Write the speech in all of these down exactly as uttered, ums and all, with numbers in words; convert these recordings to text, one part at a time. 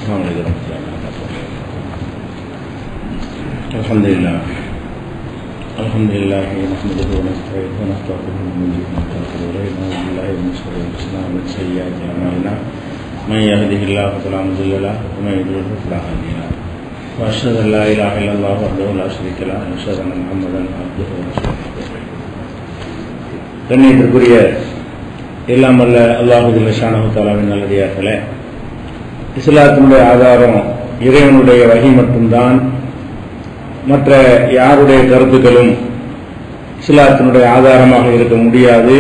الحمد لله الحمد لله نحمده ونستعينه ونستغفره ونؤمن به بالله من شرور انفسنا ومن سيئات اعمالنا من يهده الله فلا مضل له ومن يضلل فلا هادي له واشهد ان لا اله الا الله وحده لا شريك له واشهد ان محمدا عبده ورسوله. கண்ணியத்திற்குரிய எல்லாம் வல்ல அல்லாஹ் ஜல்லஷானஹு தஆலாவின் நல்லடியார்களே, இஸ்லாத்தினுடைய ஆதாரம் இறைவனுடைய வஹி மட்டும்தான். மற்ற யாருடைய கருத்துக்களும் இஸ்லாத்தினுடைய ஆதாரமாக இருக்க முடியாது.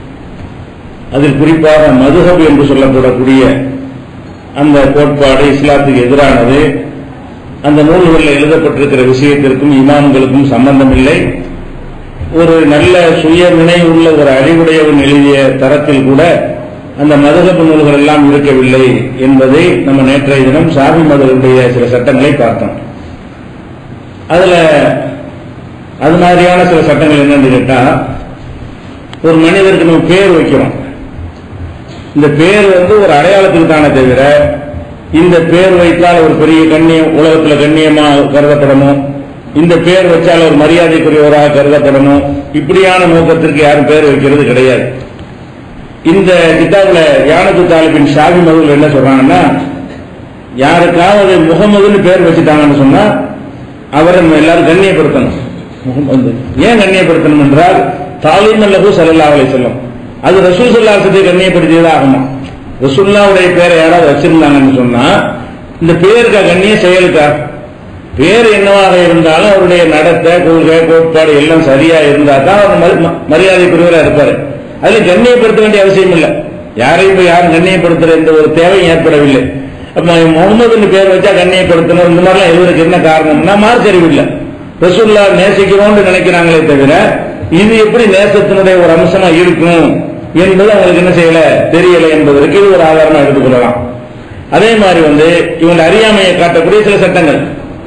அதில் குறிப்பாக மதுஹப் என்று சொல்லப்படக்கூடிய அந்த கோட்பாடு இஸ்லாத்துக்கு எதிரானது. அந்த நூல்களில் எழுதப்பட்டிருக்கிற விஷயத்திற்கும் இமாம்களுக்கும் சம்பந்தம் இல்லை. ஒரு நல்ல சுய நினைவுள்ள ஒரு அறிவுடையவன் எழுதிய தரத்தில் கூட அந்த மதுஹப் நூல்கள் எல்லாம் இருக்கவில்லை என்பதை நம்ம நேற்றைய தினம் ஷாஃபி மதுஹபுடைய சில சட்டங்களை பார்த்தோம். அதுல அது மாதிரியான சில சட்டங்கள் என்னன்னு கேட்டா, ஒரு மனிதருக்கு நம்ம பேர் வைக்கிறோம். இந்த பேர் வந்து ஒரு அடையாளத்துக்கு தானே தவிர இந்த பேர் வைத்தால் ஒரு பெரிய கண்ணியம், உலகத்தில் கண்ணியமாக கருதப்படணும், இந்த பேர் வச்சால் ஒரு மரியாதைக்குரியவராக கருதப்படணும், இப்படியான நோக்கத்திற்கு யாரும் பேர் வைக்கிறது கிடையாது. இந்த கிதாபுல யானத்து தாலிபின் ஷாஃபி மதுஹப் என்ன சொல்றாங்கன்னா, யாருக்காவது முகமதுன்னு பேர் வச்சுட்டாங்கன்னு சொன்னா அவரை நம்ம எல்லாரும் கண்ணியப்படுத்தணும். முகமது ஏன் கண்ணியப்படுத்தணும் என்றால், தாலீம் லஹு ஸல்லல்லாஹு அலைஹி வஸல்லம், அது ரசூல் ஸல்லல்லாஹு அலைஹி வஸல்லம் கண்ணியப்படுத்தியதா ஆகுமா. ரசூலுல்லாஹ்வுடைய பேரை யாராவது வச்சிருந்தாங்கன்னு சொன்னா இந்த பேருக்கா கண்ணியம், செயலுக்கா? பேர் என்னவாக இருந்தாலும் அவருடைய நடத்தை, கொள்கை, கோட்பாடு எல்லாம் சரியா இருந்தா தான் அவர் மரியாதைக்குரியவராக இருப்பாரு. அதுல கண்ணியப்படுத்த வேண்டிய அவசியம் இல்லை. யாரையும் போய் யாரும் கண்ணியப்படுத்துற எந்த ஒரு தேவையும் ஏற்படவில்லை. அப்ப முகமதுன்னு பேர் வச்சா கண்ணியப்படுத்தணும், இந்த மாதிரிலாம் எதுவருக்கு என்ன காரணம்னா மார்க்கறிவு இல்லை. ரசூலுல்லாஹ் நேசிக்கிறோம்னு நினைக்கிறாங்களே தவிர இது எப்படி நேசத்தினுடைய ஒரு அம்சமா இருக்கும் என்பது அவங்களுக்கு என்ன செய்யல, தெரியல என்பதற்கு இது ஒரு ஆதாரமா எடுத்துக்கொள்ளலாம். அதே மாதிரி வந்து இவங்க அறியாமையை காட்டக்கூடிய சில சட்டங்கள்.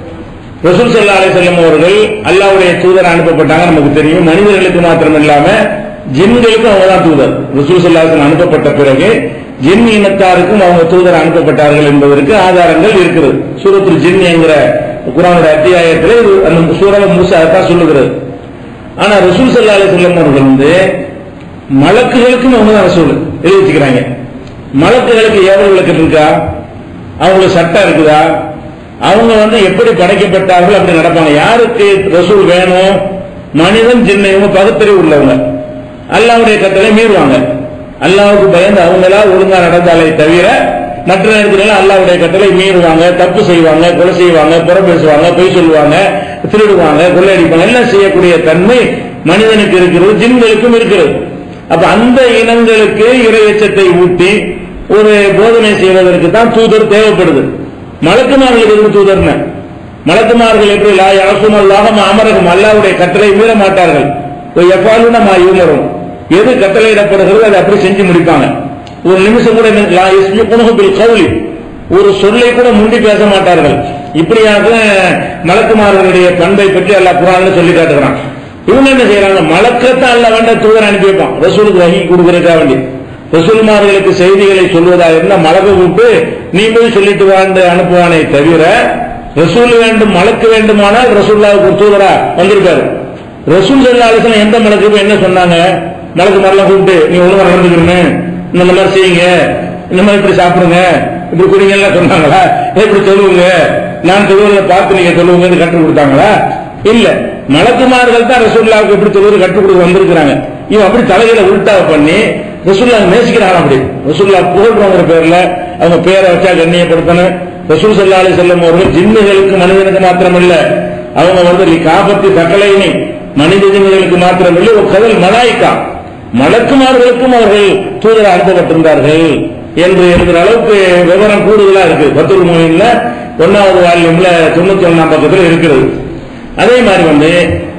ரசூல் ஸல்லல்லாஹு அலைஹி வஸல்லம் அவர்கள் அல்லாஹ்வுடைய தூதர் அனுப்பப்பட்டாங்க, நமக்கு தெரியும். மனிதர்களுக்கு மாத்திரம் இல்லாம ஜின்களுக்கும் அவங்க தான் தூதர். ரசூல் ஸல்லல்லாஹு அலைஹி வஸல்லம் அனுப்பப்பட்ட பிறகு ஜின் இனத்தாருக்கும் அவங்க தூதர் அனுப்பப்பட்டார்கள் என்பதற்கு ஆதாரங்கள் இருக்கிறது. சூரத்துல் ஜின் என்கிற குர்ஆனுடைய அத்தியாயத்தில் அந்த சூரா மூசா தான் சொல்லுகிறது. ஆனா ரசூல் ஸல்லல்லாஹு அலைஹி வஸல்லம் அவர்கள் வந்து மலக்குகளுக்கும் அவங்க தான் ரசூல் எழுதி வச்சுக்கிறாங்க. மலக்குகளுக்கு ஏவல் விளக்கம் இருக்கா? அவங்களுக்கு சட்டம் இருக்குதா? அவங்க வந்து எப்படி படைக்கப்பட்டார்கள் அப்படி நடப்பாங்க. யாருக்கு ரசூல் வேணும்? மனிதன் ஜின், இவங்க பகுத்தறிவு உள்ளவங்க. அல்லாஹ்வுடைய கட்டளை மீறுவாங்க. அல்லாஹ்வுக்கு பயந்து அவங்களா ஒழுங்கா நடந்தாலே தவிர மற்ற நேரத்தில் அல்லாஹ்வுடைய கட்டளை மீறுவாங்க, தப்பு செய்வாங்க, கொலை செய்வாங்க, புறம் பேசுவாங்க, பொய் சொல்லுவாங்க, திருடுவாங்க, கொள்ளையடிப்பாங்க. எல்லாம் செய்யக்கூடிய தன்மை மனிதனுக்கு இருக்கிறது, ஜின்களுக்கும் இருக்கிறது. அப்ப அந்த இனங்களுக்கு இறை எச்சத்தை ஊட்டி ஒரு போதனை செய்வதற்கு தான் தூதர் தேவைப்படுது. மலக்குமார்களுக்கு எதுக்கு தூதர்னு? மலக்குமார்கள் எப்படி லா யாசும் அல்லாஹ் மா அமரஹும், அல்லாஹ்வுடைய கட்டளை மீற மாட்டார்கள். யஃபாலுன மா யுமரும், எது கட்டளையிடப்படுகிறது அதை அப்படி செஞ்சு முடிப்பாங்க. ஒரு நிமிஷம் கூட லா யஸ்பிகுனஹு பில் கௌலி, ஒரு சொல்லை கூட முண்டி பேச மாட்டார்கள். இப்படியாக மலக்குமார்களுடைய பண்பை பற்றி அல்லாஹ் குர்ஆன்ல சொல்லி காட்டுகிறான். இவங்க என்ன செய்யறாங்க? மலக்கத்தான் அல்லாஹ் வேண்ட தூதர் அனுப்பி வைப்பான் ரசூலுக்கு வஹி கொடுக்கறதுக்காக வேண்டி. ரசூல்மார்களுக்கு செய்திகளை சொல்வதாக இருந்தா மலக்கு கூப்பிட்டு நீ போய் சொல்லிட்டு வாண்டு அனுப்புவானே தவிர ரசூல் வேண்டும் மலக்கு வேண்டுமானால் ரசூலுல்லாஹ்வுக்கு ஒரு தூதரா வந்திருக்காரு. ரசூல் ஸல்லல்லாஹு அலைஹி வஸல்லம் எந்த மலக்கு என்ன சொன்னாங்க? மலக்கு மாதிரிலாம் கூப்பிட்டு நீ ஒழுங்கா நடந்துக்கிறீங்க, இந்த மாதிரி செய்யுங்க, இந்த மாதிரி இப்படி சாப்பிடுங்க, இப்படி குடிங்க எல்லாம் சொன்னாங்களா? இப்படி சொல்லுவீங்க, நான் சொல்லுவதை பார்த்து நீங்க சொல்லுவீங்கன்னு கற்றுக் கொடுத்தாங்களா? இல்ல, மலக்குமார்கள் தான் ரசூலுல்லாஹ்வுக்கு எப்படி சொல்லுவது கற்றுக் கொடுக்க வந்திருக்கிறாங்க. இவன் அப்படி தலைகளை உல்டா பண்ணி ரசூலுல்லாஹ் நேசிக்கிறாங்க. அப்படி ரசூலுல்லாஹ் புகழ்றவங்க பேர்ல அவங்க பேரை வச்சா கண்ணியப்படுத்தணும். ரசூல் ஸல்லல்லாஹு அலைஹி வஸல்லம் அவர்கள் ஜின்னுகளுக்கு மனிதனுக்கு மாத்திரம் இல்ல, அவங்க வந்து காபத்து தக்கலைனி மனித ஜின்னுகளுக்கு மாத்திரம் இல்லை, ஒரு கதல் மலாயிக்கா மலக்குமார்களுக்கும் அவர்கள் தூதர் அனுப்பப்பட்டிருந்தார்கள் என்று எழுதுற அளவுக்கு விவரம் கூடுதலா இருக்கு. பத்துல் மூவின்ல ஒன்னாவது வால்யூம்ல தொண்ணூத்தி ஒன்னாம் பக்கத்தில் இருக்கிறது. அதே மாதிரி வந்து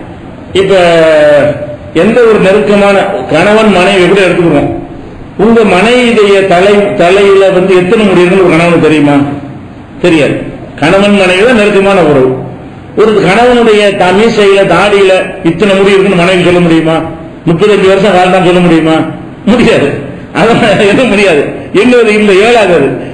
இப்ப எந்த ஒரு நெருக்கமான கணவன் மனைவி கூட எடுத்துக்கிறோம். உங்க மனைவியுடைய தலை தலையில வந்து எத்தனை முடியுதுன்னு ஒரு கணவனுக்கு தெரியுமா? தெரியாது. கணவன் மனைவி தான் நெருக்கமான உறவு. ஒரு கணவனுடைய மீசையில தாடியில இத்தனை முடி இருக்குன்னு மனைவி சொல்ல முடியுமா? முப்பத்தஞ்சு வருஷம் வாழ்ந்தான் சொல்ல முடியுமா? முடியாது. அதனால எதுவும் முடியாது. எண்ணுவது இல்லை, ஏழாவது.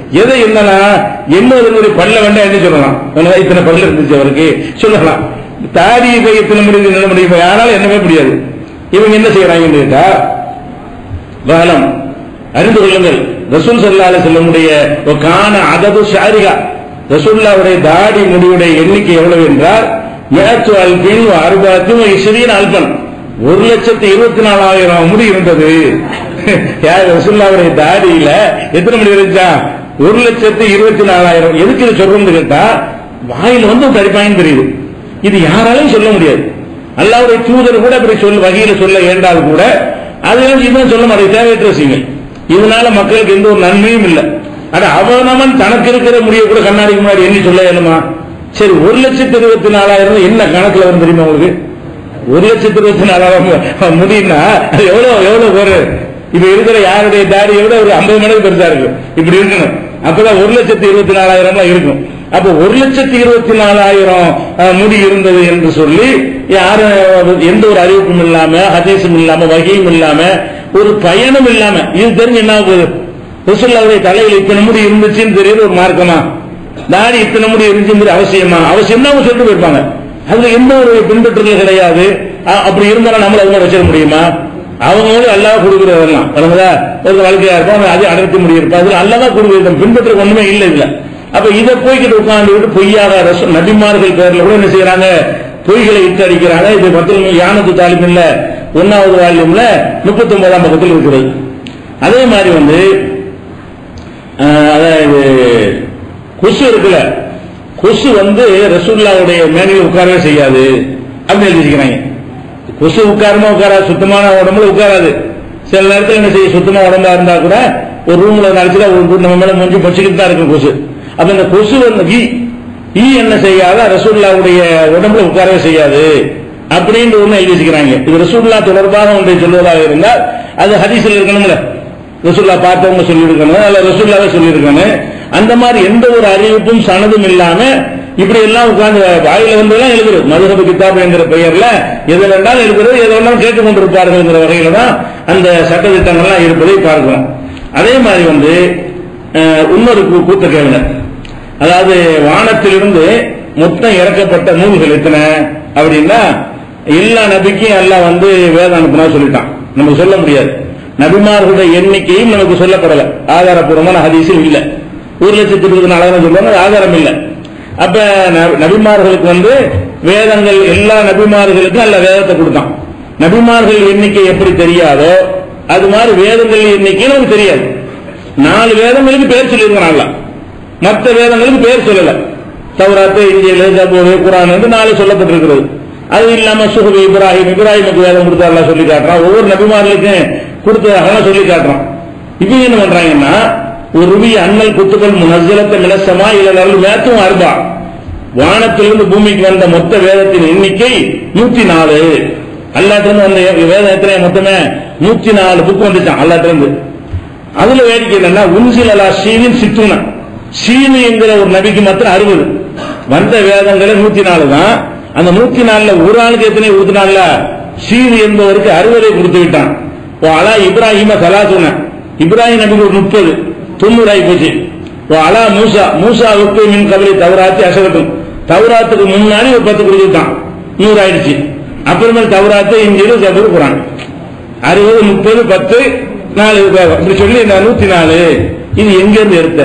எதை என்னன்னா எண்பது பல்ல வேண்டாம் என்ன சொல்லலாம், இத்தனை பல்ல இருந்துச்சு அவருக்கு சொல்லலாம். தாடி இத்தனை முடிவு என்ன முடியும், யாராலும் என்னவே முடியாது. இவங்க என்ன செய்யறாங்கன்னு கேட்டா, காலம் அறிந்து கொள்ளுங்கள், ரசூல் ஸல்லல்லாஹு அலைஹி வஸல்லமுடைய கான அதது ஷாரிகா, ரசூலுல்லாஹ்வுடைய தாடி முடிவுடைய எண்ணிக்கை எவ்வளவு என்றால் மிஅத்து அல்பின் வ அர்பஅத்தின் வ இஸ்ரீன அல்பன், ஒரு லட்சத்தி இருபத்தி நாலாயிரம் முடி இருந்தது. யார் ரசூலுல்லாஹ்வுடைய தாடியில எத்தனை முடி இருந்துச்சா, ஒரு லட்சத்தி இருபத்தி நாலாயிரம். எதுக்கு இது சொல்றோம்னு கேட்டா, வாயில வந்து தடிப்பாயின்னு தெரியுது. இது யாராலையும் சொல்ல முடியாது. அல்லாஹ்வுடைய தூதர் கூட அப்படி சொல்ல வகையில சொல்ல ஏண்டாது கூட அதெல்லாம் இதுதான் சொல்ல மாட்டேன், தேவையற்ற விஷயங்கள். இதனால மக்களுக்கு எந்த ஒரு நன்மையும் இல்லை. ஆனா அவனவன் தனக்கு இருக்கிற முடிய கூட கண்ணாடிக்கு முன்னாடி எண்ணி சொல்ல இயலுமா? சரி, ஒரு லட்சத்தி இருபத்தி நாலாயிரம் என்ன கணக்குல வரும் தெரியுமா உங்களுக்கு? ஒரு லட்சத்தி இருபத்தி நாலாயிரம் முடியும்னா அது எவ்வளவு எவ்வளவு ஒரு இப்ப இருக்கிற யாருடைய தாடியை விட ஒரு ஐம்பது மடங்கு பெருசா இருக்கு. இப்படி இருக்கணும், அப்பதான் ஒரு லட்சத்தி இருபத்தி நாலாயிரம் இருக்கும். அப்ப ஒரு லட்சத்தி இருபத்தி நாலாயிரம் முடி இருந்தது என்று சொல்லி யாரும் எந்த ஒரு அறிவிப்பும் இல்லாம, ஹதீஸும் இல்லாம, வகையும் இல்லாம, ஒரு பயனும் இல்லாம இது தெரிஞ்சு என்ன போகுது? ரசூலுல்லாஹ்வுடைய தலையில் இத்தனை முடி இருந்துச்சுன்னு தெரியுது ஒரு மார்க்கமா? தாடி இத்தனை முடி இருந்துச்சு அவசியமா? அவசியம் தான் சொல்லிட்டு போயிருப்பாங்க. அதுல எந்த ஒரு பின்பற்றுதல் கிடையாது. அப்படி இருந்தாலும் நம்மள அவங்க வச்சிட முடியுமா? அவங்களும் அல்லாஹ் கொடுக்கிறதெல்லாம் வழங்குதா, ஒரு வாழ்க்கையா இருக்கும், அது அடர்த்தி முடியிருப்பா, அதுல அல்லாஹ் கொடுக்கிறது, பின்பற்ற ஒண்ணுமே இல்லை இல்ல. அப்ப இதை போய்கிட்டு உட்கார்ந்து பொய்யாக நபிமார்கள் பேர்ல கூட என்ன செய்யறாங்க, பொய்களை இட்டு அடிக்கிறாங்க. இது பத்தில் யானத்து தாலிமில்ல ஒன்னாவது வால்யூம்ல முப்பத்தி ஒன்பதாம் பக்கத்தில் இருக்கிறது. அதே மாதிரி வந்து அதாவது கொசு இருக்குல்ல, கொசு வந்து ரசூலுல்லாஹ்வுடைய மேனியில் உட்காரவே செய்யாது அப்படின்னு எழுதிக்கிறாங்க. கொசு உட்காரமா உட்காராது, சுத்தமான உடம்புல உட்காராது. சில நேரத்தில் என்ன செய்ய, சுத்தமா உடம்பா இருந்தா கூட ஒரு ரூம்ல நினைச்சுதான் ஒரு நம்ம மேல கொஞ்சம் பச்சுக்கிட்டு தான் இருக்கும் கொசு. அப்ப இந்த கொசு வந்து ஈ என்ன செய்யாத ரசூலுல்லாஹ்வுடைய உடம்புல உட்காரவே செய்யாது அப்படின்னு ஒண்ணு எழுதி வச்சுக்கிறாங்க. இது ரசூலுல்லாஹ் தொடர்பாக ஒன்றை சொல்வதாக இருந்தால் அது ஹதீஸ்ல இருக்கணும்ல, ரசூலுல்லாஹ் பார்த்தவங்க சொல்லி இருக்கணும், அல்ல ரசூலுல்லாஹ் சொல்லி இருக்கணும். அந்த மாதிரி எந்த ஒரு அறிவிப்பும் சனதும் இல்லாம இப்படி எல்லாம் உட்கார்ந்து வாயில வந்து எல்லாம் எழுதுறது மதுஹப் கிதாப் என்கிற பெயர்ல எது வேண்டாலும் எழுதுறது, எது வேண்டாலும் கேட்டுக் கொண்டிருப்பார்கள் என்கிற வகையில தான் அந்த சட்டத்திட்டங்கள்லாம் இருப்பதை பார்க்கிறோம். அதே மாதிரி வந்து இன்னொரு கூத்த கேளுங்க, அதாவது வானத்திலிருந்து மொத்தம் இறக்கப்பட்ட நூல்கள் எத்தனை அப்படின்னா, எல்லா நபிக்கும் எல்லாம் வந்து வேதம் அனுப்புனா சொல்லிட்டான். நமக்கு சொல்ல முடியாது. நபிமார்களுடைய எண்ணிக்கையும் நமக்கு சொல்லப்படல, ஆதாரப்பூர்வமான ஹதீஸும் இல்லை. ஒரு லட்சத்தி இருபது நாலாயிரம் சொல்லுவாங்க, ஆதாரம் இல்லை. அப்ப நபிமார்களுக்கு வந்து வேதங்கள் எல்லா நபிமார்களுக்கும் அல்ல வேதத்தை கொடுத்தான். நபிமார்கள் எண்ணிக்கை எப்படி தெரியாதோ அது மாதிரி வேதங்கள் எண்ணிக்கை நமக்கு தெரியாது. நாலு வேதங்களுக்கு பேர் சொல்லியிருக்கிறான்ல, மற்ற வேதங்களுக்கு பேர் சொல்லல. தௌராத்து, இன்ஜீல், ஜபூர், குர்ஆன் என்று நாலு சொல்லப்பட்டிருக்கிறது. அது இல்லாம சுஹுப் இப்ராஹிம், இப்ராஹிமுக்கு வேதம் கொடுத்தாருல சொல்லி காட்டுறான். ஒவ்வொரு நபிமார்களுக்கும் கொடுத்ததாக சொல்லி காட்டுறான். இவங்க என்ன பண்றாங்கன்னா, ஒரு ருவி அண்ணல் குத்துக்கள் முனஸ்ஸலத்த மினஸ்ஸமா இலல் வேத்தும் அர்பா, வானத்திலிருந்து பூமிக்கு வந்த மொத்த வேதத்தின் எண்ணிக்கை நூத்தி நாலு. அல்லாட்டிருந்து வந்த வேதம் எத்தனை மொத்தமே நூத்தி நாலு புக் வந்துச்சான் அல்லாட்டிருந்து. அதுல வேடிக்கை என்னன்னா, உன்சில் அலா ஷீனின் சித்துனா, ஷீனு என்கிற ஒரு நபிக்கு மாத்திரம் அறுபது வந்த வேதங்களை நூத்தி நாலு தான். அந்த நூத்தி நாலுல ஒரு ஆளுக்கு எத்தனை கொடுத்துனால, ஷீனு என்பவருக்கு அறுபதை கொடுத்து விட்டான். அலா இப்ராஹிம சலாசுன, இப்ராஹிம் நபிக்கு ஒரு முப்பது, தொண்ணூறு ஆகி போச்சு. அலா மூசா, மூசாவுக்கு மின் கபலி தௌராத்தி அசகத்தும், தௌராத்துக்கு முன்னாடி ஒரு பத்து கொடுத்துட்டான், நூறு ஆயிடுச்சு. அப்புறமேல் தௌராத்து, இன்ஜீல், ஜபூர், குர்ஆன், அறுபது, முப்பது, பத்து, நாலு இப்படி சொல்லி இந்த நூத்தி நாலு. இது எங்க இருந்து எடுத்த?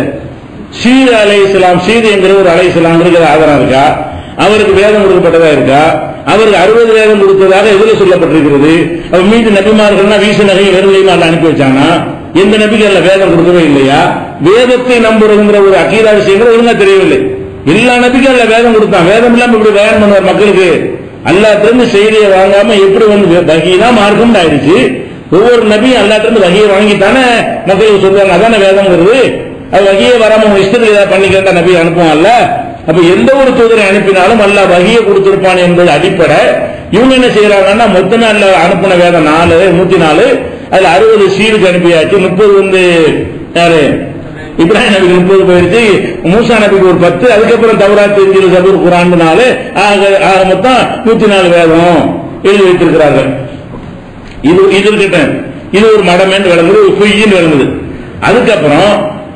சீது அலை இஸ்லாம், சீது என்கிற ஒரு அலை இஸ்லாம் இருக்கிற ஆதாரம் இருக்கா? அவருக்கு வேதம் கொடுக்கப்பட்டதா இருக்கா? அவருக்கு அறுபது வேதம் கொடுத்ததாக எதுல சொல்லப்பட்டிருக்கிறது? அவர் மீது நபிமார்கள்னா வீசு நகை வெறும் அனுப்பி வச்சானா? எந்த நபிகள் வேதம் கொடுக்கவே இல்லையா? வேதத்தை நம்புறதுங்கிற ஒரு அகீதா விஷயங்கள் ஒழுங்கா தெரியவில்லை. எல்லா நபிகள் வேதம் கொடுத்தான். வேதம் இல்லாம இப்படி வேதம் பண்ணுவார் மக்களுக்கு? அல்லாஹ்விடமிருந்து செய்தியை வாங்காம எப்படி வந்து வஹீதான் மார்க்கம் ஆயிடுச்சு. ஒவ்வொரு நபியும் அல்லாஹ்விடமிருந்து வஹீயை வாங்கித்தானே மக்களுக்கு சொல்லுவாங்க, அதான வேதம்ங்கிறது. அது வஹீயை வராம இஷ்டத்துக்கு ஏதாவது பண்ணிக்கிறதா நபி அனுப்புவான்ல. அப்ப எந்த ஒரு தூதரை அனுப்பினாலும் அல்லாஹ் வஹீயை கொடுத்திருப்பான் என்பது அடிப்படை. இவங்க என்ன செய்யறாங்கன்னா, மொத்தமே அல்லாஹ் அனுப்பின வேதம் நாலு, நூத்தி நாலு, அதுல அறுபது சீருக்கு அனுப்பியாச்சு, முப்பது வந்து யாரு இப்ராஹிம் நபிக்கு முப்பது போயிருச்சு, மூசா நபிக்கு ஒரு பத்து, அதுக்கப்புறம் தௌராத், இன்ஜீல், ஜபூர், குர்ஆன் நாலு, ஆக மொத்தம் நூத்தி நாலு வேதம் எழுதி வைத்திருக்கிறார்கள். இது இது இது ஒரு மடம் என்று விளங்குது, பொய்ன்னு விளங்குது. அதுக்கப்புறம்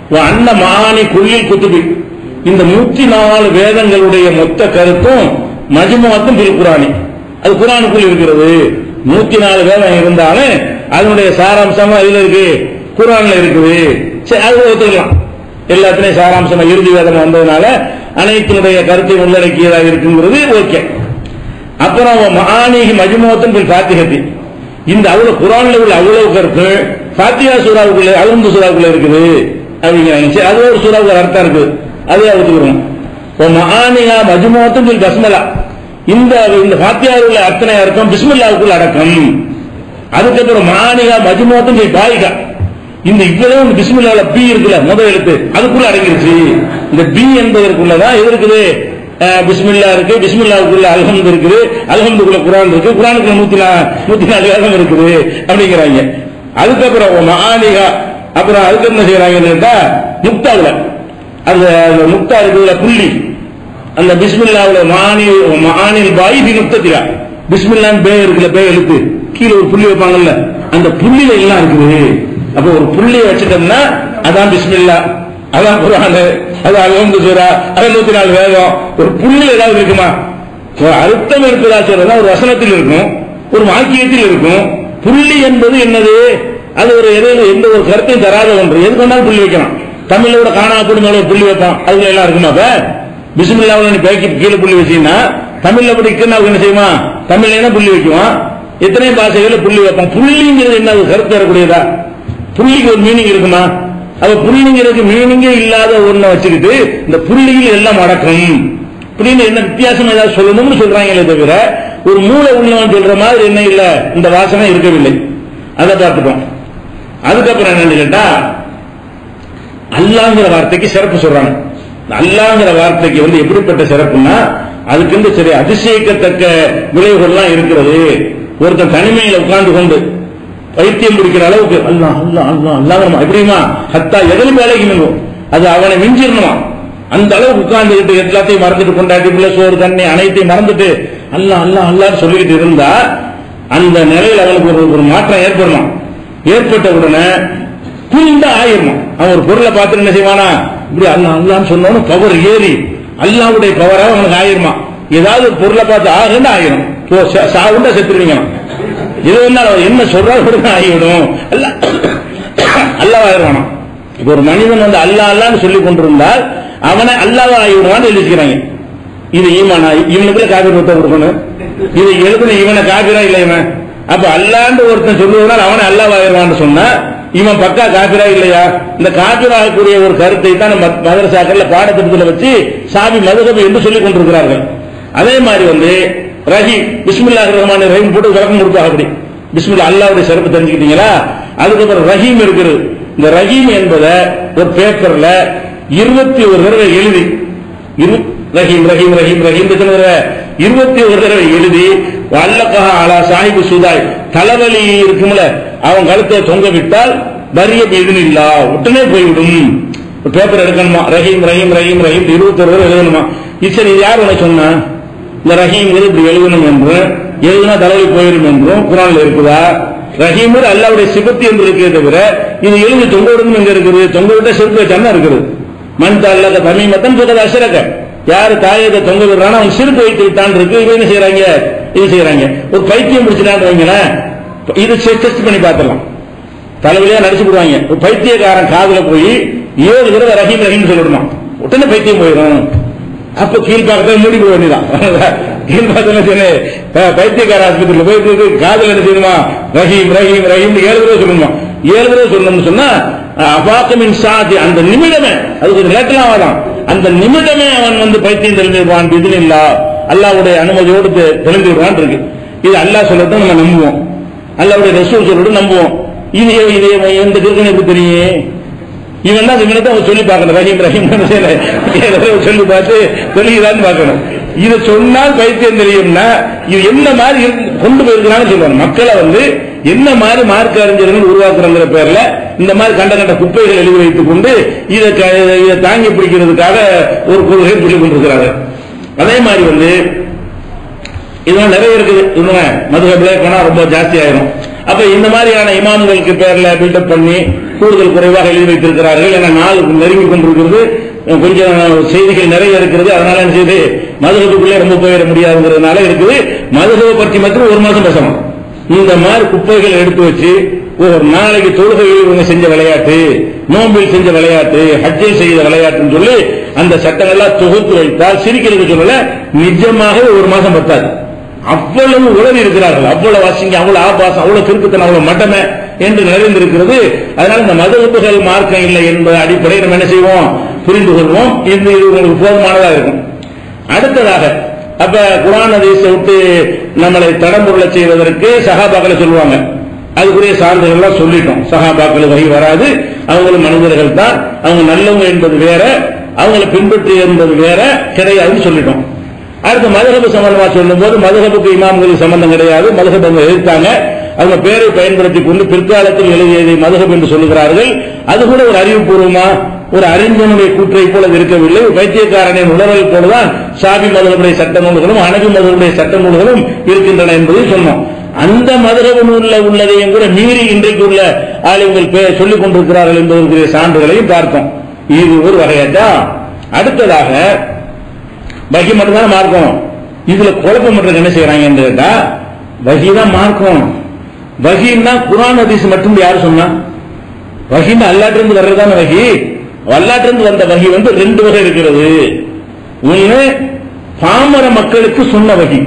அன்ன மானி குல்லில் குத்துபி, இந்த நூற்றி நாலு வேதங்களுடைய மொத்த கருத்தும் மஜ்முஅத்துன் பில் குர்ஆனி, அது குர்ஆனுக்குள் இருக்கிறது. நூற்றி நாலு வேதம் இருந்தாலும் அதனுடைய சாராம்சமா இதுல இருக்கு, குர்ஆன்ல இருக்குது. சரி, அது ஒத்துக்கலாம். எல்லாத்திலையும் சாராம்சமா இறுதி வேதம் வந்ததுனால அனைத்தினுடைய கருத்தை உள்ளடக்கியதாக இருக்குங்கிறது ஓகே. அப்புறம் மஆனிஹி மஜ்முஅத்துன் பில் ஃபாத்திஹத்தி, இந்த அவ்வளவு குர்ஆன்ல உள்ள அவ்வளவு கருத்து ஃபாத்திஹா சூராவுக்குள்ள அல்ஹம்து சூராவுக்குள்ள இருக்குது அப்படிங்கிறாங்க. சரி, அது ஒரு சூராவுக்கு அர்த்தம் இருக்குது, அதே ஒத்துக்கிறோம். மஆனிஹா மஜ்முஅத்துன் பில் பஸ்மலா, இந்த இந்த ஃபாத்திஹாவில் உள்ள அத்தனை அர்த்தம் பிஸ்மில்லாவுக்குள்ள அடக்கம். அதுக்கப்புறம் மஆனிஹா மஜ்முஅத்துன் பில் பாயிகா, இந்த இவ்வளவு பிஸ்மில்லாஹ்ல பி இருக்குல்ல முதல் எழுத்து, அதுக்குள்ள அடங்கிருச்சு. இந்த பி என்பதற்குள்ளதான் எது இருக்குது, பிஸ்மில்லா இருக்கு, பிஸ்மில்லாவுக்குள்ள அல்ஹம்து இருக்குது, அல்ஹம்துக்குள்ள குர்ஆன் இருக்கு, குர்ஆனுக்குள்ள நூத்தி நூத்தி நாலு வேதம் இருக்குது அப்படிங்கிறாங்க. அதுக்கப்புறம் மஆனிஹா, அப்புறம் அதுக்கு என்ன செய்யறாங்கன்னு கேட்டா முக்தாவுல அந்த முக்தா இருக்குல்ல புள்ளி, அந்த பிஸ்மில்லாவுல மஆனி மஆனில் பாய் பி முக்தத்திலா, பிஸ்மில்லான்னு பே இருக்குல்ல, பே எழுத்து கீழே ஒரு புள்ளி வைப்பாங்கல்ல, அந்த புள்ளியில எல்லாம் இருக்குது. அப்ப ஒரு புள்ளியை வச்சுட்டோம்னா அதான் பிஸ்மில்லா, அதான் குர்ஆன், அது அல்ஹம்து சூரா, அது நூத்தி நாலு வேதம். ஒரு புள்ளி ஏதாவது இருக்குமா? ஒரு அர்த்தம் இருக்கிறதா சொல்றதா ஒரு வசனத்தில் இருக்கும், ஒரு வாக்கியத்தில் இருக்கும். புள்ளி என்பது என்னது? அது ஒரு எந்த ஒரு கருத்தையும் தராத ஒன்று. எது கொண்டாலும் புள்ளி வைக்கலாம். தமிழோட காணா குடும்பங்களோட புள்ளி வைப்பான், அதுல எல்லாம் இருக்குமா? அப்ப பிஸ்மில்லாவுல நீ பேக்கி கீழே புள்ளி வச்சீங்கன்னா தமிழ்ல படிக்கணும் என்ன செய்யுமா? தமிழ்ல புள்ளி வைக்குவான். எத்தனை பாஷைகளை புள்ளி வைப்பான். புள்ளிங்கிறது என்ன கருத்து தரக்கூடியதா? புள்ளிக்கு ஒரு மீனிங் இருக்குமா? அது புள்ளிங்கிறதுக்கு மீனிங்கே இல்லாத ஒன்ன வச்சுக்கிட்டு இந்த புள்ளியில் எல்லாம் அடக்கம் அப்படின்னு என்ன வித்தியாசம் ஏதாவது சொல்லணும்னு சொல்றாங்களே தவிர ஒரு மூளை உள்ளவன் சொல்ற மாதிரி என்ன இல்ல, இந்த வாசனை இருக்கவில்லை. அதை பார்த்துட்டோம். அதுக்கப்புறம் என்னன்னு கேட்டா அல்லாஹ்ங்கிற வார்த்தைக்கு சிறப்பு சொல்றாங்க. அல்லாஹ்ங்கிற வார்த்தைக்கு வந்து எப்படிப்பட்ட சிறப்புன்னா அதுக்கு சரி அதிசயிக்கத்தக்க விளைவுகள்லாம் இருக்கிறது. ஒருத்தன் தனிமையில உட்கார்ந்து கொண்டு பைத்தியம் பிடிக்கிற அளவுக்கு அல்லாஹ் அல்லாஹ் அல்லாஹ் அல்லாஹ் எப்படிமா ஹத்தா எதில் வேலைக்கு அது அவனை மிஞ்சிடணுமா, அந்த அளவுக்கு உட்கார்ந்துகிட்டு எல்லாத்தையும் மறந்துட்டு கொண்டாட்டி பிள்ளை சோறு தண்ணி அனைத்தையும் மறந்துட்டு அல்லாஹ் அல்லாஹ் அல்லாஹ் சொல்லிக்கிட்டு இருந்தா அந்த நிலையில் அவனுக்கு ஒரு ஒரு மாற்றம் ஏற்படணும். ஏற்பட்ட உடனே குளிர்ந்தா ஆயிரணும். அவன் ஒரு பொருளை பார்த்துட்டு என்ன செய்வானா, இப்படி அல்லாஹ் அல்லான்னு சொன்னோன்னு பவர் ஏறி அல்லாஹ்வுடைய பவராக அவனுக்கு ஆயிருமா. ஏதாவது ஒரு பொருளை பார்த்து ஆகுன்னு ஆயிரும், சாவுண்டா செத்துருவீங்க. இது என்ன சொல்றாரு ஆகிவிடும், அல்லாஹ் ஆயிடுவானா. இப்ப ஒரு மனிதன் வந்து அல்லாஹ் அல்லான்னு சொல்லி கொண்டிருந்தால் அவனை அல்லாஹ் ஆகிவிடுவான்னு எழுதிக்கிறாங்க. இது ஈமானா? இவனுக்குள்ள காபீர் ஒருத்தர் கொடுக்கணும். இது எழுதுன இவனை காபீரா இல்ல இவன்? அப்ப அல்லாண்டு ஒருத்தன் சொல்லுவதால் அவனை அல்லாஹ் ஆகிடுவான்னு சொன்னா இவன் பக்கா காபீரா இல்லையா? இந்த காபீராகக்கூடிய ஒரு கருத்தை தான் நம்ம மதரசாக்கள்ல பாடத்திட்டத்தில் வச்சு சாபி மதுஹப் என்று சொல்லிக் கொண்டிருக்கிறார்கள். அதே மாதிரி வந்து ரஹீம், பிஸ்மில்லாஹிர் ரஹ்மானிர் ரஹீம் போட்டு விளக்கம் கொடுப்பாங்க. அப்படி பிஸ்மில்லா அல்லாஹ்வுடைய சிறப்பு தெரிஞ்சுக்கிட்டீங்களா? அதுக்கப்புறம் ரஹீம் இருக்கிறது. இந்த ரஹீம் என்பதை ஒரு பேப்பர்ல இருபத்தி ஒரு தடவை எழுதி ரஹீம் ரஹீம் ரஹீம் ரஹீம் இருபத்தி ஒரு தடவை எழுதி வல்லகஹ அலா சாஹிபு சுதாய், தலைவலி இருக்கும்ல அவன் கழுத்தை தொங்க விட்டால் வரிய இதுனில்லா உடனே போய்விடும். பேப்பர் எடுக்கணுமா? ரஹீம் ரஹீம் ரஹீம் ரஹீம் இருபத்தி ஒரு தடவை எழுதணுமா? சரி, யார் உனக்கு சொன்னா இந்த ரஹீம் இப்படி எழுதணும் என்று, எழுதுனா தலைவலி போயிடும் என்றும் குர்ஆன்ல இருக்குதா? ரஹீம் அல்லாஹ்வுடைய சிபத்து என்று இருக்கே தவிர இது எழுதி தொங்க விடணும் எங்க இருக்குது? தொங்க விட்ட சிறுக்கு வச்சா இருக்குது. மன் தல்லக தமீமத்தன் புகழ் அசரக, யாரு தாயத்தை தொங்க விடுறானோ அவன் சிறுக்கு வைத்து விட்டான் இருக்கு. இவன் என்ன செய்யறாங்க? இது செய்யறாங்க. ஒரு பைத்தியம் பிடிச்சிட்டான்னு வைங்களேன், இது டெஸ்ட் பண்ணி பார்த்துடலாம். தலைவலியா நடிச்சு விடுவாங்க. ஒரு பைத்தியக்காரன் காதுல போய் ஏழு தடவை ரஹீம் ரஹீம் சொல்லிடுமா, உடனே பைத்தியம் போயிடும். அப்ப கீழ்பாக்கத்தை மூடி போய் வேண்டியதான். கீழ்பாக்கத்துல பைத்தியக்கார ஆஸ்பத்திரியில் போய் காதல் என்ன செய்யணுமா, ரஹீம் ரஹீம் ரஹீம் ஏழு தடவை சொல்லணுமா. ஏழு தடவை சொல்லணும்னு சொன்னா அபாக்கமின் சாதி, அந்த நிமிடமே, அது கொஞ்சம் லேட்டெல்லாம் ஆகலாம், அந்த நிமிடமே அவன் வந்து பைத்தியம் தெரிஞ்சிருவான். இது இல்லா அல்லாஹ்வுடைய அனுமதியோடு தெரிஞ்சிருவான் இருக்கு. இது அல்லாஹ் சொல்லத்தான் நம்ம நம்புவோம், அல்லாஹ்வுடைய ரசூல் சொல்லிட்டு நம்புவோம். இது இது எந்த கிருக்கன் எப்படி தெரியும்? இவன் தான் இவனை தான் சொல்லி பார்க்கணும். ரஹீம் ரஹீம் சொல்லி பார்த்து தெரியுதான்னு பார்க்கணும். இதை சொன்னால் பைத்தியம் தெரியும்னா இது என்ன மாதிரி கொண்டு போயிருக்கிறான்னு சொல்லுவாங்க. மக்களை வந்து என்ன மாதிரி மார்க்க அறிஞர்கள் உருவாக்குறங்கிற பேர்ல இந்த மாதிரி கண்ட கண்ட குப்பைகள் எழுதி வைத்துக் கொண்டு இதை இதை தாங்கி பிடிக்கிறதுக்காக ஒரு கொள்கையை சொல்லிக் கொண்டிருக்கிறாங்க. அதே மாதிரி வந்து இதெல்லாம் நிறைய இருக்குது. மதுஹப்ல போனா ரொம்ப ஜாஸ்தி ஆயிரும். அப்ப இந்த மாதிரியான இமாம்களுக்கு பேர்ல பில்டப் பண்ணி கூடுதல் குறைவாக எழுதி வைத்திருக்கிறார்கள். ஏன்னா நாள் நெருங்கி கொண்டிருக்கிறது, கொஞ்சம் செய்திகள் நிறைய இருக்கிறது. அதனால என்ன செய்யுது, மதுகபுக்குள்ளே ரொம்ப போயிட முடியாதுங்கிறதுனால இருக்குது. மதுகபை பற்றி மட்டும் ஒரு மாசம் பேசணும். இந்த மாதிரி குப்பைகளை எடுத்து வச்சு ஒரு நாளைக்கு தொழுகையில் இவங்க செஞ்ச விளையாட்டு, நோம்பில் செஞ்ச விளையாட்டு, ஹஜ்ஜில் செய்த விளையாட்டுன்னு சொல்லி அந்த சட்டங்கள்லாம் தொகுத்து வைத்தால் சிரிக்கிறதுக்கு சொல்லல, நிஜமாக ஒரு மாசம் பத்தாது. அவ்வளவு உளவி இருக்கிறார்கள், அவ்வளவு வாசிங்க, அவ்வளவு ஆபாசம், அவ்வளவு கிறுக்குத்தனம், அவ்வளவு மட்டமை என்று நிறைந்திருக்கிறது. அதனால இந்த மதுகபுகள் மார்க்கம் இல்லை என்பது அடிப்படையில் நம்ம என்ன செய்வோம், புரிந்து கொள்வோம். இது உங்களுக்கு போதுமானதா இருக்கும். அடுத்ததாக அப்ப குர்ஆன் ஹதீஸை விட்டு நம்மளை தடம்புரள செய்வதற்கு சஹாபாக்களை சொல்லுவாங்க. அதுக்குரிய சான்றுகள்லாம் சொல்லிட்டோம். சஹாபாக்கள் வகை வராது, அவங்களும் மனிதர்கள் தான், அவங்க நல்லவங்க என்பது வேற, அவங்களை பின்பற்றி என்பது வேற கிடையாதுன்னு சொல்லிட்டோம். அடுத்து மதுஹப் சம்பந்தமா சொல்லும் போது மதுஹபுக்கு இமாம்களுக்கு சம்பந்தம் கிடையாது. மதுஹப் அவங்க எதிர்த்தாங்க. அவங்க பேரை பயன்படுத்தி கொண்டு பிற்காலத்தில் எழுதியதை மதுஹப் என்று சொல்லுகிறார்கள். அது கூட ஒரு அறிவுபூர்வமா ஒரு அறிஞனுடைய கூற்றை போல இருக்கவில்லை. வைத்தியக்காரனின் உணர்வை போலதான் ஷாஃபி மதுஹபுடைய சட்ட நூல்களும் ஹனபி மதுஹபுடைய சட்ட நூல்களும் இருக்கின்றன என்பதை சொன்னோம். அந்த மதுஹப் நூல்ல உள்ளதையும் கூட மீறி இன்றைக்கு உள்ள ஆளுங்கள் சொல்லிக் கொண்டிருக்கிறார்கள் என்பதற்குரிய சான்றுகளையும் பார்த்தோம். இது ஒரு வகையாட்டா. அடுத்ததாக வகி மட்டும்தான் மார்க்கம். இதுல குழப்பம் பண்றது என்ன செய்யறாங்க கேட்டா, வகி தான் மார்க்கம். வகின்னா குர்ஆன் ஹதீஸ் மட்டும் யாரு சொன்னா? வகின்னா அல்லாஹ்விலிருந்து வர்றதான வகி. அல்லாஹ்விலிருந்து வந்த வகி வந்து ரெண்டு வகை இருக்கிறது. ஒண்ணு பாமர மக்களுக்கு சொன்ன வகி,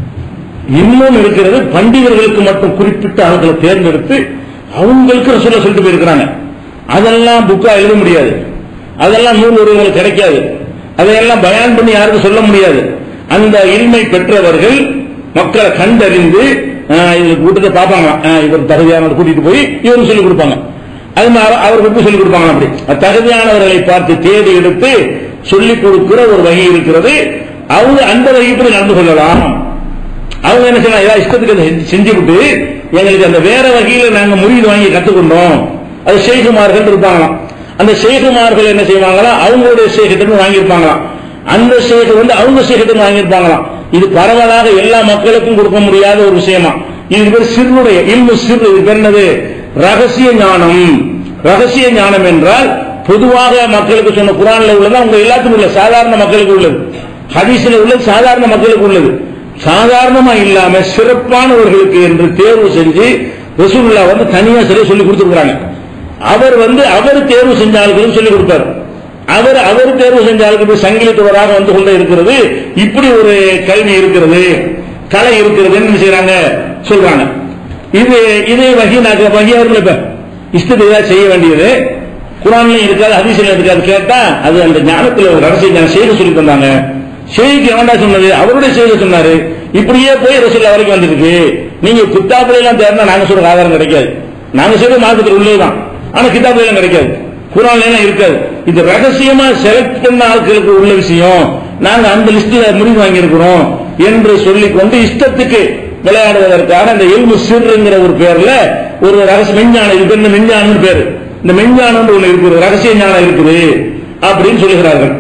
இன்னும் இருக்கிறது பண்டிதர்களுக்கு மட்டும் குறிப்பிட்ட ஆட்களை தேர்ந்தெடுத்து அவங்களுக்கு ரசூலை சொல்லிட்டு போயிருக்கிறாங்க. அதெல்லாம் புக்கா எழுத முடியாது, அதெல்லாம் நூல் உருவங்களுக்கு கிடைக்காது, அதையெல்லாம் பயான் பண்ணி யாருக்கும் சொல்ல முடியாது. அந்த இல்மை பெற்றவர்கள் மக்களை கண்டறிந்து இதுல கூட்டத்தை பார்ப்பாங்க, இவர் தகுதியானவர் கூட்டிட்டு போய் இவருக்கு சொல்லிக் கொடுப்பாங்க. அது அவருக்கு சொல்லிக் கொடுப்பாங்க. அப்படி தகுதியானவர்களை பார்த்து தேடி எடுத்து சொல்லிக் கொடுக்கிற ஒரு வகை இருக்கிறது. அவங்க அந்த வகைப்படி நடந்து கொள்ளலாம். அவங்க என்ன செய்யலாம், ஏதாவது இஷ்டத்துக்கு செஞ்சு விட்டு எங்களுக்கு அந்த வேற வகையில நாங்க முறிவு வாங்கி கத்துக்கொண்டோம். அது ஷேகுமார்கள் இருப்பாங்களாம். அந்த ஷேகுமார்கள் என்ன செய்வாங்களா, அவங்களுடைய ஷேகிட்ட வாங்கியிருப்பாங்களாம். அந்த ஷேக் வந்து அவங்க ஷேகிட்ட வாங்கியிருப்பாங்களாம். இது பரவலாக எல்லா மக்களுக்கும் கொடுக்க முடியாத ஒரு விஷயமா. இது பேர் சிறுடைய இல்மு சிறு. இது பேர் என்னது, ரகசிய ஞானம். ரகசிய ஞானம் என்றால் பொதுவாக மக்களுக்கு சொன்ன குர்ஆன்ல உள்ளது அவங்க எல்லாத்துக்கும் உள்ள, சாதாரண மக்களுக்கு உள்ளது. ஹதீஸ்ல உள்ளது சாதாரண மக்களுக்கு உள்ளது. சாதாரணமா இல்லாம சிறப்பானவர்களுக்கு என்று தேர்வு செஞ்சு ரசூலுல்லாஹ் வந்து தனியா சரியா சொல்லி கொடுத்துருக்காங்க. அவர் வந்து அவர் தேர்வு செஞ்ச ஆளுகளுக்கு சொல்லிக் கொடுப்பார். அவர் அவர் தேர்வு செஞ்ச ஆளுக்கு சங்கிலி தொடராக வந்து கொண்டே இருக்கிறது. இப்படி ஒரு கல்வி இருக்கிறது, கலை இருக்கிறது என்ன செய்யறாங்க சொல்றாங்க. இது இதே வகி நாக்க வகி அவர்கள் இப்ப இஷ்டத்தை ஏதாவது செய்ய வேண்டியது குர்ஆன்லயும் இருக்காது, ஹதீஸ்லயும் இருக்காது. கேட்டா அது அந்த ஞானத்துல ஒரு ரகசிய ஞானம் செய்து சொல்லி தந்தாங்க. ஷேக் எவன்டா சொன்னது, அவருடைய செய்தி சொன்னாரு. இப்படியே போய் ரசூலுல்லாஹ் வரைக்கும் வந்திருக்கு. நீங்க கிதாபுல எல்லாம் தேர்ந்தா நாங்க சொல்ற ஆதாரம் கிடைக்காது. நாங்க சொல்ற மார்க்கத்துக்கு உள்ளேதான், ஆனா கிதாபுல எல்லாம் கிடைக்காது, குர்ஆன்ல எல்லாம் இருக்காது. இது ரகசியமா செலக்ட் பண்ண ஆட்களுக்கு உள்ள விஷயம். நாங்க அந்த லிஸ்ட்ல முடிவு வாங்கி இருக்கிறோம் என்று சொல்லிக் கொண்டு இஷ்டத்துக்கு விளையாடுவதற்காக அந்த இல்மு சிர்ங்கிற ஒரு பேர்ல ஒரு ரகசிய மெஞ்ஞானம், இது பேர் மெஞ்ஞானம் பேரு. இந்த மெஞ்ஞானம் ஒண்ணு இருக்குது, ரகசிய ஞானம் இருக்குது அப்படின்னு சொல்லுகிறார்கள்.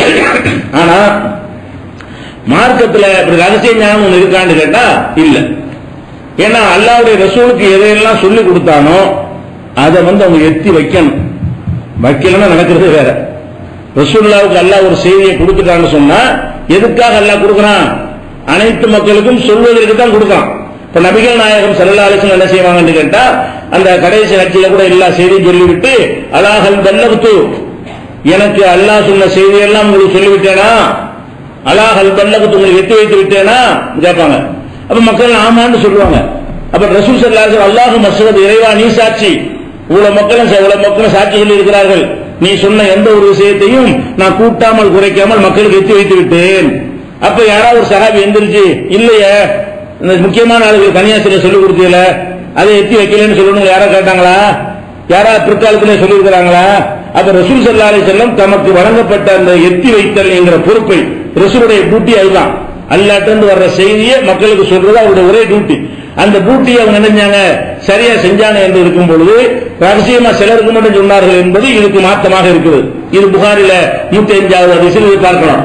ஆனா மார்க்கத்துல ரகசிய ஞானம் ஒண்ணு இருக்கான்னு கேட்டா இல்ல. ஏன்னா அல்லாஹ்வுடைய ரசூலுக்கு எதையெல்லாம் சொல்லி கொடுத்தானோ அதை வந்து அவங்க எத்தி வைக்கணும். வைக்கலன்னா நடக்கிறது வேற. ரசூலுல்லாஹ்வுக்கு அல்லாஹ் ஒரு செய்தியை கொடுத்துட்டான்னு சொன்னா எதுக்காக அல்லாஹ் கொடுக்கறான்? அனைத்து மக்களுக்கும் சொல்வதற்கு தான் கொடுக்கறான். இப்ப நபிகள் நாயகம் ஸல்லல்லாஹு அலைஹி வஸல்லம் என்ன செய்வாங்கன்னு கேட்டா, அந்த கடைசி ஹஜ்ஜில கூட எல்லா செய்தியும் சொல்லிவிட்டு அலாஹல் பல்லகுத்து, எனக்கு அல்லாஹ் சொன்ன செய்தியெல்லாம் உங்களுக்கு சொல்லிவிட்டேனா, அலாஹல் பல்லகுத்து உங்களுக்கு எத்தி வைத்து விட்டேனா கேட்பாங்க. அப்ப மக்கள் ஆமான்னு சொல்லுவாங்க. அப்ப ரசூல் ஸல்லல்லாஹு அலைஹி வஸல்லம் அல்லாஹு மஸ்ஹத், இறைவா நீ சாட்சி, இவ்வளவு மக்களும் இவ்வளவு மக்களும் சாட்சி சொல்லி இருக்கிறார்கள், நீ சொன்ன எந்த ஒரு விஷயத்தையும் நான் கூட்டாமல் குறைக்காமல் மக்களுக்கு எத்தி வைத்து விட்டேன். அப்ப யாராவது ஒரு சஹாபி எந்திரிச்சு இல்லையே இந்த முக்கியமான ஆளுகள் கன்னியாசிரியை சொல்லிக் கொடுத்தீல அதை எத்தி வைக்கலன்னு சொல்லணும் யாரா கேட்டாங்களா? யாரா பிற்காலத்திலே சொல்லி இருக்கிறாங்களா? அப்ப ரசூல் ஸல்லல்லாஹு அலைஹி வஸல்லம் தமக்கு வழங்கப்பட்ட அந்த எத்தி வைத்தல் என்கிற பொறுப்பை, ரசூலுடைய டியூட்டி அதுதான். அல்லாஹ்விலிருந்து வர்ற செய்தியை மக்களுக்கு சொல்றது அவருடைய ஒரே டியூட்டி. அந்த டியூட்டியை அவங்க நினைஞ்சாங்க சரியா செஞ்சாங்க என்று இருக்கும் பொழுது ரகசியமா சிலருக்கு மட்டும் சொன்னார்கள் என்பது இதுக்கு மாற்றமாக இருக்குது. இது புகாரில நூத்தி அஞ்சாவது ஹதீஸில் பார்க்கலாம்.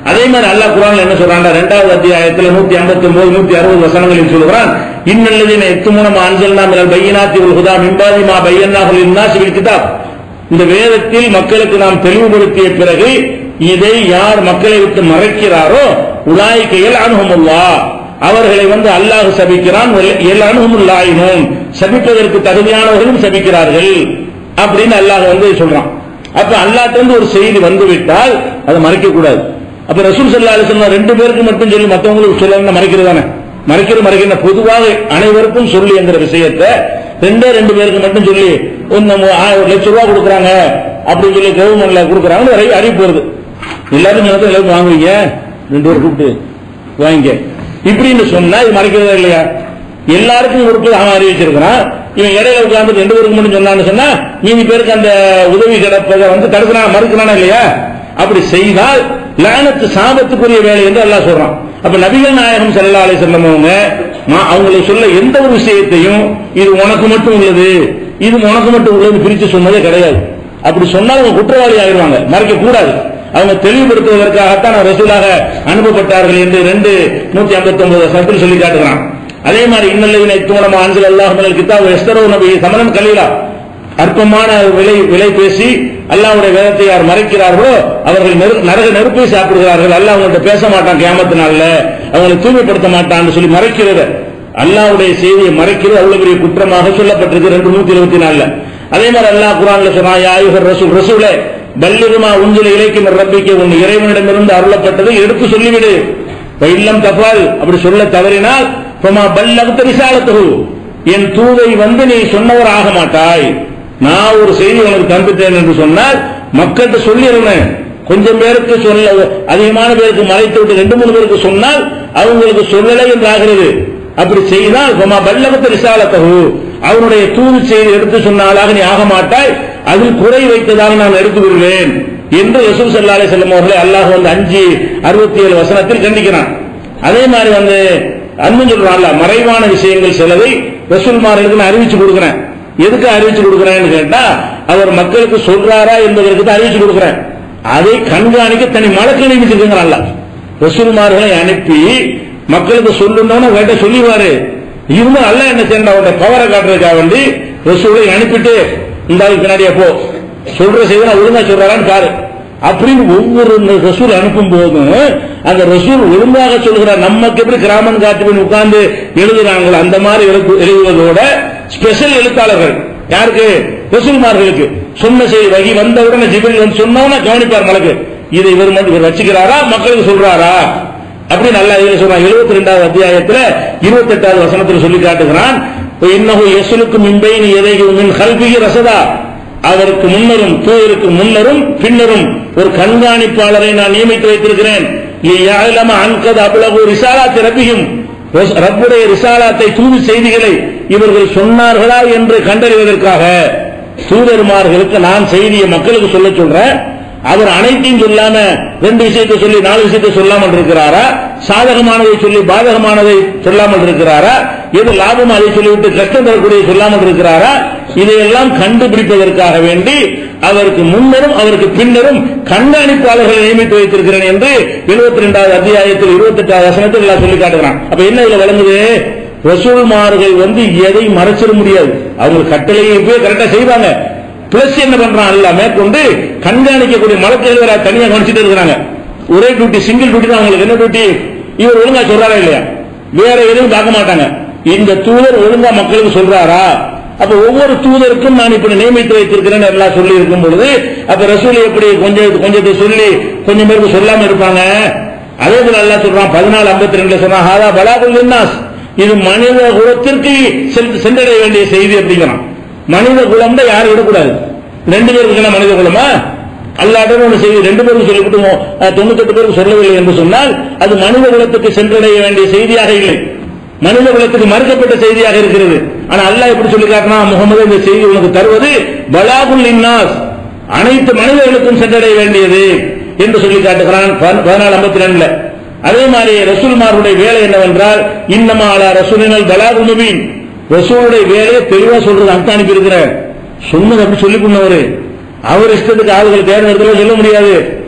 அதே மாதிரி அல்லாஹ் குர்ஆன்ல என்ன சொல்றான், இரண்டாவது அத்தியாயத்தில் நூத்தி ஐம்பத்தி ஒன்பது நூத்தி அறுபது வசனங்களில் சொல்கிறான், இன்னல்லதீன யக்துமூன மா அன்ஸல்னா மினல் பையினாத்தி வல் ஹுதா மின் பாதி மா பையன்னாஹு லின்னாஸி ஃபில் கிதாப். இந்த வேதத்தில் மக்களுக்கு நாம் தெளிவுபடுத்திய பிறகு இதை யார் மக்களை விட்டு மறைக்கிறாரோ உலாயிக யல்அனுஹுமுல்லாஹ், அவர்களை வந்து அல்லாஹ் சபிக்கிறான். யல்அனுஹுமுல் லாயினூன், சபிப்பதற்கு தகுதியானவர்களும் சபிக்கிறார்கள் அப்படின்னு அல்லாஹ் வந்து சொல்றான். அப்ப அல்லாஹ்ட்ட இருந்து ஒரு செய்தி வந்துவிட்டால் அதை மறைக்க கூடாது. அப்ப ரசூல் ஸல்லல்லாஹு அலைஹி வஸல்லம் ரெண்டு பேருக்கு மட்டும் சொல்லி மற்றவங்களுக்கு சொல்லணும்னா மறைக்கிறது தானே, மறைக்கிறது மறைக்கிற பொதுவாக அனைவருக்கும் சொல்லி என்கிற விஷயத்தை ரெண்டே ரெண்டு பேருக்கு மட்டும் சொல்லி ஒரு லட்சம் ரூபாய் கொடுக்குறாங்க அப்படின்னு சொல்லி கவர்மெண்ட்ல கொடுக்குறாங்க அறிவிப்பு வருது. எல்லாரும் சொன்னதை எல்லாரும் வாங்குவீங்க, ரெண்டு பேரும் கூப்பிட்டு வாங்கிக்க இப்படின்னு சொன்னா இது மறைக்கிறதா இல்லையா? எல்லாருக்கும் கொடுத்து அவன் அறிவிச்சிருக்கிறான். இவன் இடையில உட்கார்ந்து ரெண்டு பேருக்கு மட்டும் சொன்னான்னு சொன்னா மீதி பேருக்கு அந்த உதவி கிடைப்பதை வந்து தடுக்கிறான், மறுக்கிறானா இல்லையா? அப்படி செய்தால் லானத்து சாபத்துக்குரிய வேலை என்று அல்லாஹ் சொல்றான். அப்ப நபிகள் நாயகம் ஸல்லல்லாஹு அலைஹி வஸல்லம் அவங்க அவங்களுக்கு சொல்ல எந்த ஒரு விஷயத்தையும் இது உனக்கு மட்டும் உள்ளது, இது உனக்கு மட்டும் உள்ளது பிரித்து சொன்னதே கிடையாது. அப்படி சொன்னால் அவங்க குற்றவாளி ஆகிடுவாங்க, மறைக்க கூடாது. அவங்க தெளிவுபடுத்துவதற்காகத்தான் ரசூலாக அனுப்பப்பட்டார்கள் என்று ரெண்டு நூத்தி ஐம்பத்தி ஒன்பது சத்தில் சொல்லி காட்டுகிறான். அதே மாதிரி இன்னல்லதீன யக்துமூன மா அன்ஸலல்லாஹு மினல் கிதாபி வயஸ்தரூன பிஹி ஸமனன் கலீலா, அற்பமான விலை விலை பேசி அல்லாஹ்வுடைய வேதத்தை யார் மறைக்கிறார்களோ அவர்கள் நரக நெருப்பை சாப்பிடுகிறார்கள். அல்லாஹ் அவங்கள்ட்ட பேச மாட்டான், கியாமத் நாள்ல அவங்களை தூய்மைப்படுத்த மாட்டான்னு சொல்லி மறைக்கிறது, அல்லாஹ்வுடைய செய்தியை மறைக்கிறது அவ்வளவு பெரிய குற்றமாக சொல்லப்பட்டிருக்கு ரெண்டு நூத்தி இருபத்தி நாலுல. அதே மாதிரி அல்லாஹ் குர்ஆன்ல சொன்னான், யா அய்யுஹர் ரசூல், ரசூலே பல்லிகுமா உன்சில இலைக்க மின் ரப்பிக்க, உன் இறைவனிடமிருந்து அருளப்பட்டதை எடுத்து சொல்லிவிடு. இல்லம் தஃபால், அப்படி சொல்ல தவறினால் ஃபமா பல்லக்த ரிசாலத்துஹு, என் தூதை வந்து நீ சொன்னவர் ஆக மாட்டாய். நான் ஒரு செய்தி உனக்கு தந்துட்டேன் என்று சொன்னால் மக்கள்கிட்ட சொல்லிடுறேன். கொஞ்சம் பேருக்கு சொல்ல, அதிகமான பேருக்கு மறைத்து விட்டு ரெண்டு மூணு பேருக்கு சொன்னால் அவங்களுக்கு சொல்லலை என்று ஆகிறது. அப்படி செய்தால் ஃபமா பல்லக்த ரிசாலத்துஹு, அவனுடைய தூது செய்தி எடுத்து சொன்னாலாக நீ ஆக மாட்டாய், அதில் குறை வைத்ததாக நான் எடுத்து விடுவேன் என்று ரசூல் ஸல்லல்லாஹு அலைஹி வஸல்லம் அவர்களை அல்லாஹ் வந்து அஞ்சு அறுபத்தி ஏழு வசனத்தில் கண்டிக்கிறான். அதே மாதிரி வந்து அன்பு சொல்றான்ல, மறைவான விஷயங்கள் சிலதை ரசூல்மார்களுக்கு நான் அறிவிச்சு கொடுக்கிறேன். எதுக்கு அறிவிச்சு கொடுக்கிறேன்னு கேட்டா அவர் மக்களுக்கு சொல்றாரா என்பதற்கு தான் அறிவிச்சு கொடுக்கிறேன். அதை கண்காணிக்க தனி மலக்கு நியமிச்சிருக்கிறான் அல்லாஹ். ரசூல்மார்களை அனுப்பி மக்களுக்கு சொல்லணும்னு கேட்ட சொல்லிவாரு. இவங்க அல்லாஹ் என்ன செய்யணும், அவருடைய பவரை காட்டுறதுக்காக வேண்டி ரசூலை அனுப்பிட்டு இந்த ஆள் பின்னாடியே போ, சொல்ற செய்தி ஒழுங்கா சொல்றாரான்னு பாரு அப்படின்னு ஒவ்வொரு ரசூல் அனுப்பும் போதும் அந்த ரசூல் ஒழுங்காக சொல்கிறார். நமக்கு எப்படி கிராமன் காட்டுபின் உட்கார்ந்து எழுதுறாங்களோ அந்த மாதிரி எழுதுவதோட ஸ்பெஷல் எழுத்தாளர்கள் யாருக்கு, ரசூல்மார்களுக்கு சொன்ன செய்தி வகி வந்தவுடனே ஜிப்ரீல் வந்து சொன்னவன கவனிப்பார் மலக்கு, இதை இவர் மட்டும் இவர் வச்சுக்கிறாரா மக்களுக்கு சொல்றாரா அப்படின்னு நல்லா இதுல சொல்றான். எழுபத்தி ரெண்டாவது அத்தியாயத்துல இருபத்தி எட்டாவது வசனத்தில் சொல்லி காட்டுகிறான், இன்னஹு யஸ்லுக்கு மின் பைனி யதைஹி மின் கல்பிஹி ரஸதா, அவருக்கு முன்னரும் தூதருக்கு முன்னரும் பின்னரும் ஒரு கண்காணிப்பாளரை நான் நியமித்து வைத்திருக்கிறேன். லியஅலம அன்கத் அப்லகு ரிசாலாத்தி ரப்பிஹிம், ரப்புடைய ரிசாலாத்தை தூது செய்திகளை இவர்கள் சொன்னார்களா என்று கண்டறிவதற்காக தூதர்மார்களுக்கு நான் செய்தியை மக்களுக்கு சொல்ல சொல்றேன். அவர் அனைத்தையும் சொல்லாம ரெண்டு விஷயத்தை சொல்லி நாலு விஷயத்தை சொல்லாமல் இருக்கிறாரா, சாதகமானதை சொல்லி பாதகமானதை சொல்லாமல் இருக்கிறாரா, எது லாபம் அதை சொல்லிவிட்டு கஷ்டம் தரக்கூடிய சொல்லாமல் இருக்கிறாரா, இதையெல்லாம் கண்டுபிடிப்பதற்காக வேண்டி அவருக்கு முன்னரும் அவருக்கு பின்னரும் கண்காணிப்பாளர்களை நியமித்து வைத்திருக்கிறேன் என்று எழுபத்தி ரெண்டாவது அத்தியாயத்தில் இருபத்தி எட்டாவது வசனத்தில் எல்லாம் சொல்லி காட்டுகிறான். அப்ப என்ன இதுல விளங்குது, ரசூல்மார்கள் வந்து எதை மறைச்சிட முடியாது, அவங்க கட்டளையை போய் கரெக்டா செய்வாங்க. பிளஸ் என்ன பண்றான் அல்ல மேற்கொண்டு கண்காணிக்கக்கூடிய மலக்குகளை தனியாக கவனிச்சுட்டு இருக்கிறாங்க. ஒரே டியூட்டி, சிங்கிள் டியூட்டி தான் அவங்களுக்கு. என்ன டியூட்டி, இவர் ஒழுங்கா சொல்றாரா இல்லையா, வேற எதுவும் பார்க்க மாட்டாங்க. இந்த தூதர் ஒழுங்கா மக்களுக்கு சொல்றாரா, அப்ப ஒவ்வொரு தூதருக்கும் நான் இப்படி நியமித்து வைத்திருக்கிறேன் எல்லாம் சொல்லி இருக்கும் பொழுது அப்ப ரசூல் எப்படி கொஞ்சம் கொஞ்சத்தை சொல்லி கொஞ்சம் பேருக்கு சொல்லாம இருப்பாங்க. அதே போல அல்லாஹ் சொல்றான் பதினாலு ஐம்பத்தி ரெண்டுல சொல்றான், ஹாதா பலாகுல் லின்னாஸ், இது மனித குலத்திற்கு சென்றடைய வேண்டிய செய்தி அப்படிங்கிறான். மனித குலம் தான் யாரும் விடக்கூடாது. ரெண்டு பேருக்கு மனித குலமா அல்லாட்ட ஒன்று செய்தி ரெண்டு பேருக்கு சொல்லிவிட்டு தொண்ணூத்தி எட்டு பேருக்கு சொல்லவில்லை என்று சொன்னால் அது மனித குலத்துக்கு சென்றடைய வேண்டிய செய்தியாக இல்லை, மனித குலத்துக்கு மறுக்கப்பட்ட செய்தியாக இருக்கிறது. ஆனா அல்லாஹ் எப்படி சொல்லி காட்டினா, முகமது இந்த செய்தி உனக்கு தருவது பலாகுல் லின்னாஸ், அனைத்து மனிதர்களுக்கும் சென்றடைய வேண்டியது என்று சொல்லி காட்டுகிறான் பதினாலு ஐம்பத்தி ரெண்டுல. அதே மாதிரி ரசூல்மாருடைய வேலை என்னவென்றால், இன்னமா அலா ரசூலினல் பலாகுல் முபீன், ரசூலுடைய வேலையை தெளிவா சொல்றது. அங்க அனுப்பி இருக்கிற சொன்னது அப்படி சொல்லி கொண்டவரு அவர் இஷ்டத்துக்கு ஆளுகள் தேர்ந்தெடுத்து சொல்ல முடியாது.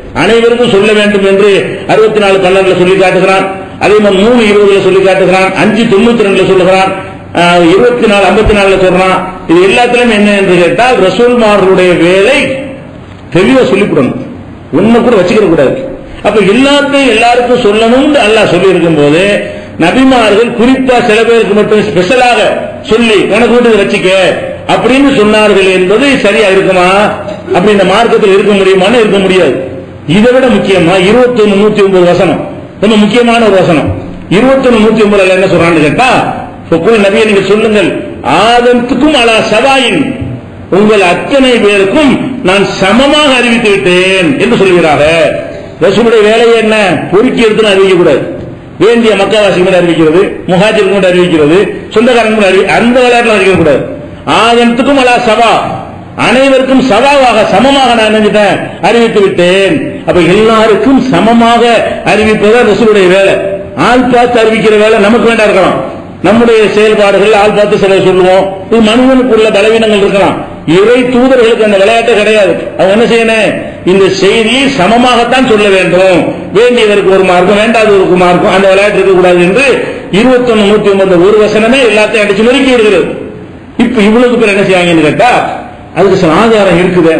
அனைவருக்கும் சொல்ல வேண்டும் என்று அறுபத்தி நாலு பன்னெண்டுல சொல்லி காட்டுகிறான். அதே மாதிரி மூணு இருபதுல சொல்லி காட்டுகிறான். அஞ்சு தொண்ணூத்தி ரெண்டுல சொல்லுகிறான். இருபத்தி நாலு ஐம்பத்தி நாலுல சொல்றான். இது எல்லாத்திலும் என்ன என்று கேட்டால் ரசூல்மார்களுடைய வேலை தெளிவா சொல்லிவிடணும், ஒண்ணு கூட வச்சுக்கிற கூடாது. அப்ப எல்லாத்தையும் எல்லாருக்கும் சொல்லணும் அல்லாஹ் சொல்லி இருக்கும் போது நபிமார்கள் குறிப்பா சில பேருக்கு மட்டும் ஸ்பெஷலாக சொல்லி உனக்கு வீட்டுக்கு வச்சுக்க அப்படின்னு சொன்னார்கள் என்பது சரியா இருக்குமா? அப்படி இந்த மார்க்கத்தில் இருக்க முடியுமான்னு இருக்க முடியாது. இதை விட முக்கியமா இருபத்தி ஒன்னு நூத்தி ஒன்பது வசனம் ரொம்ப முக்கியமான ஒரு வசனம். இருபத்தி ஒன்னு நூத்தி ஒன்பதுல என்ன சொல்றான்னு கேட்டா, நபியை நீங்க சொல்லுங்கள், ஆதத்துக்கும் அலா சவாயின், உங்கள் அத்தனை பேருக்கும் நான் சமமாக அறிவித்து விட்டேன் என்று சொல்கிறாங்க. ரசூலுடைய வேலையை என்ன? பொறுக்கி எடுத்து அறிவிக்க கூடாது. வேண்டிய மக்காவாசி கூட அறிவிக்கிறது, முஹாஜிர் கூட அறிவிக்கிறது, சொந்தக்காரன் கூட அறிவி அந்த விளையாட்டுல அறிவிக்க கூடாது. ஆதத்துக்கும் அலா சவா, அனைவருக்கும் சவாவாக சமமாக நான் நினைச்சிட்டேன் அறிவித்து விட்டேன். அப்ப எல்லாருக்கும் சமமாக அறிவிப்பதா ரசூலுடைய வேலை. ஆள் பார்த்து அறிவிக்கிற வேலை நமக்கு வேண்டாம் இருக்கலாம். நம்முடைய செயல்பாடுகள் ஆள் பார்த்து சில சொல்லுவோம். இது மனிதனுக்குள்ள பலவீனங்கள் இருக்கலாம். இறை தூதர்களுக்கு அந்த விளையாட்டு கிடையாது. அவங்க என்ன செய்யணும்? இந்த செய்தியை சமமாகத்தான் சொல்ல வேண்டும். வேண்டியவருக்கு ஒரு மார்க்கம், வேண்டாதவருக்கு மார்க்கம், அந்த விளையாட்டு இருக்கக்கூடாது என்று இருபத்தி ஒன்னு நூத்தி ஒன்பது ஒரு வசனமே எல்லாத்தையும் அடிச்சு நொறுக்கி இருக்கிறது. இப்ப இவ்வளவு பேர் என்ன செய்வாங்கன்னு கேட்டா, அதுக்கு சில ஆதாரம் இருக்குது.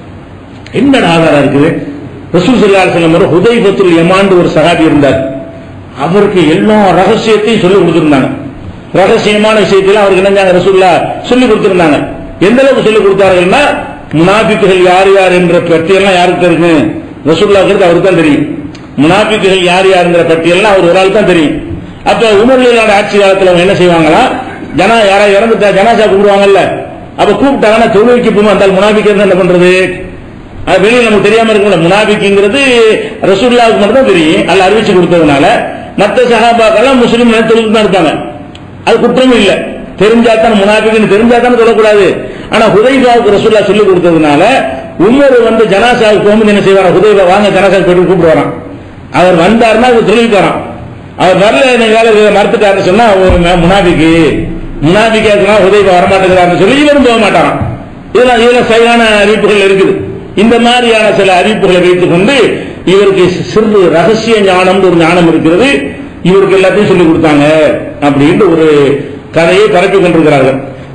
என்னடா ஆதாரம் இருக்குது? ரசூல் ஸல்லல்லாஹு அலைஹி வஸல்லம் ஹுதைபத்துல் யமான் ஒரு சஹாபி இருந்தார். அவருக்கு எல்லா ரகசியத்தையும் சொல்லி கொடுத்திருந்தாங்க. ரகசியமான விஷயத்தில் அவருக்கு என்ன ரசூலுல்லாஹ் சொல்லி கொடுத்திருந்தாங்க. எந்த அளவுக்கு சொல்லி கொடுத்தார்கள்னா, முனாபிக்குகள் யார் யார் என்ற பட்டியெல்லாம் யாருக்கு இருக்கு? ரசூலுல்லாஹ்க்கு அவருக்கு தான் தெரியும். முனாபிக்குகள் யார் யாருங்கிற பட்டியெல்லாம் அவர் ஒரு ஆள் தான் தெரியும். அப்ப உமர் ரலியல்லாஹு ஆட்சி காலத்தில் அவங்க என்ன செய்வாங்களா, ஜனா யாராவது இறந்துட்டா ஜனாசா கூப்பிடுவாங்கல்ல, அப்ப கூப்பிட்டாங்கன்னா தொழுகைக்கு போகும். அந்த முனாபிக்கு என்ன பண்றது? அது வெளியே நமக்கு தெரியாம இருக்கும்ல. முனாபிக்குங்கிறது ரசூலுல்லாஹ்க்கு மட்டும் தான் தெரியும். அல்ல அறிவிச்சு கொடுத்ததுனால மற்ற சஹாபாக்கெல்லாம் முஸ்லீம் தொழுது தான் இருப்பாங்க. அது குற்றமும் இல்லை. தெரிஞ்சாத்தான் முனாபிக்குன்னு தெரிஞ்சாத்தான் சொல்லக்கூடாது. ஆனா ஹுதைபாவுக்கு ரசூலுல்லாஹ் சொல்லி கொடுத்ததுனால உமர் வந்து ஜனாசாவுக்கு போகும்போது என்ன செய்வாங்க? ஹுதைபா வாங்க ஜனாசாவுக்கு போயிட்டு கூப்பிட்டு வரான். அவர் வந்தாருன்னா அது தொழுவிக்கு வரான். அவர் வரல வேலை மறுத்துட்டாருன்னு சொன்னா முனாபிக்கு முனாபிக்கா இருக்கலாம், ஹுதைபா வரமாட்டேங்கிறாருன்னு சொல்லி இவரும் போக மாட்டாராம். இதெல்லாம் இதெல்லாம் சரியான அறிவிப்புகள் இருக்குது. இந்த மாதிரியான சில அறிவிப்புகளை வைத்துக் கொண்டு இவருக்கு சிறு ரகசிய ஞானம் ஒரு ஞானம் இருக்கிறது, இவருக்கு எல்லாத்தையும் சொல்லிக் கொடுத்தாங்க அப்படின்ற ஒரு கதையை பரப்பிக் கொண்டிருக்கிறார்கள்.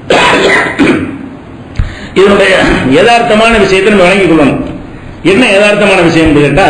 இதனுடைய யதார்த்தமான விஷயத்தை நம்ம வழங்கிக் கொள்ளணும். என்ன யதார்த்தமான விஷயம் கேட்டா,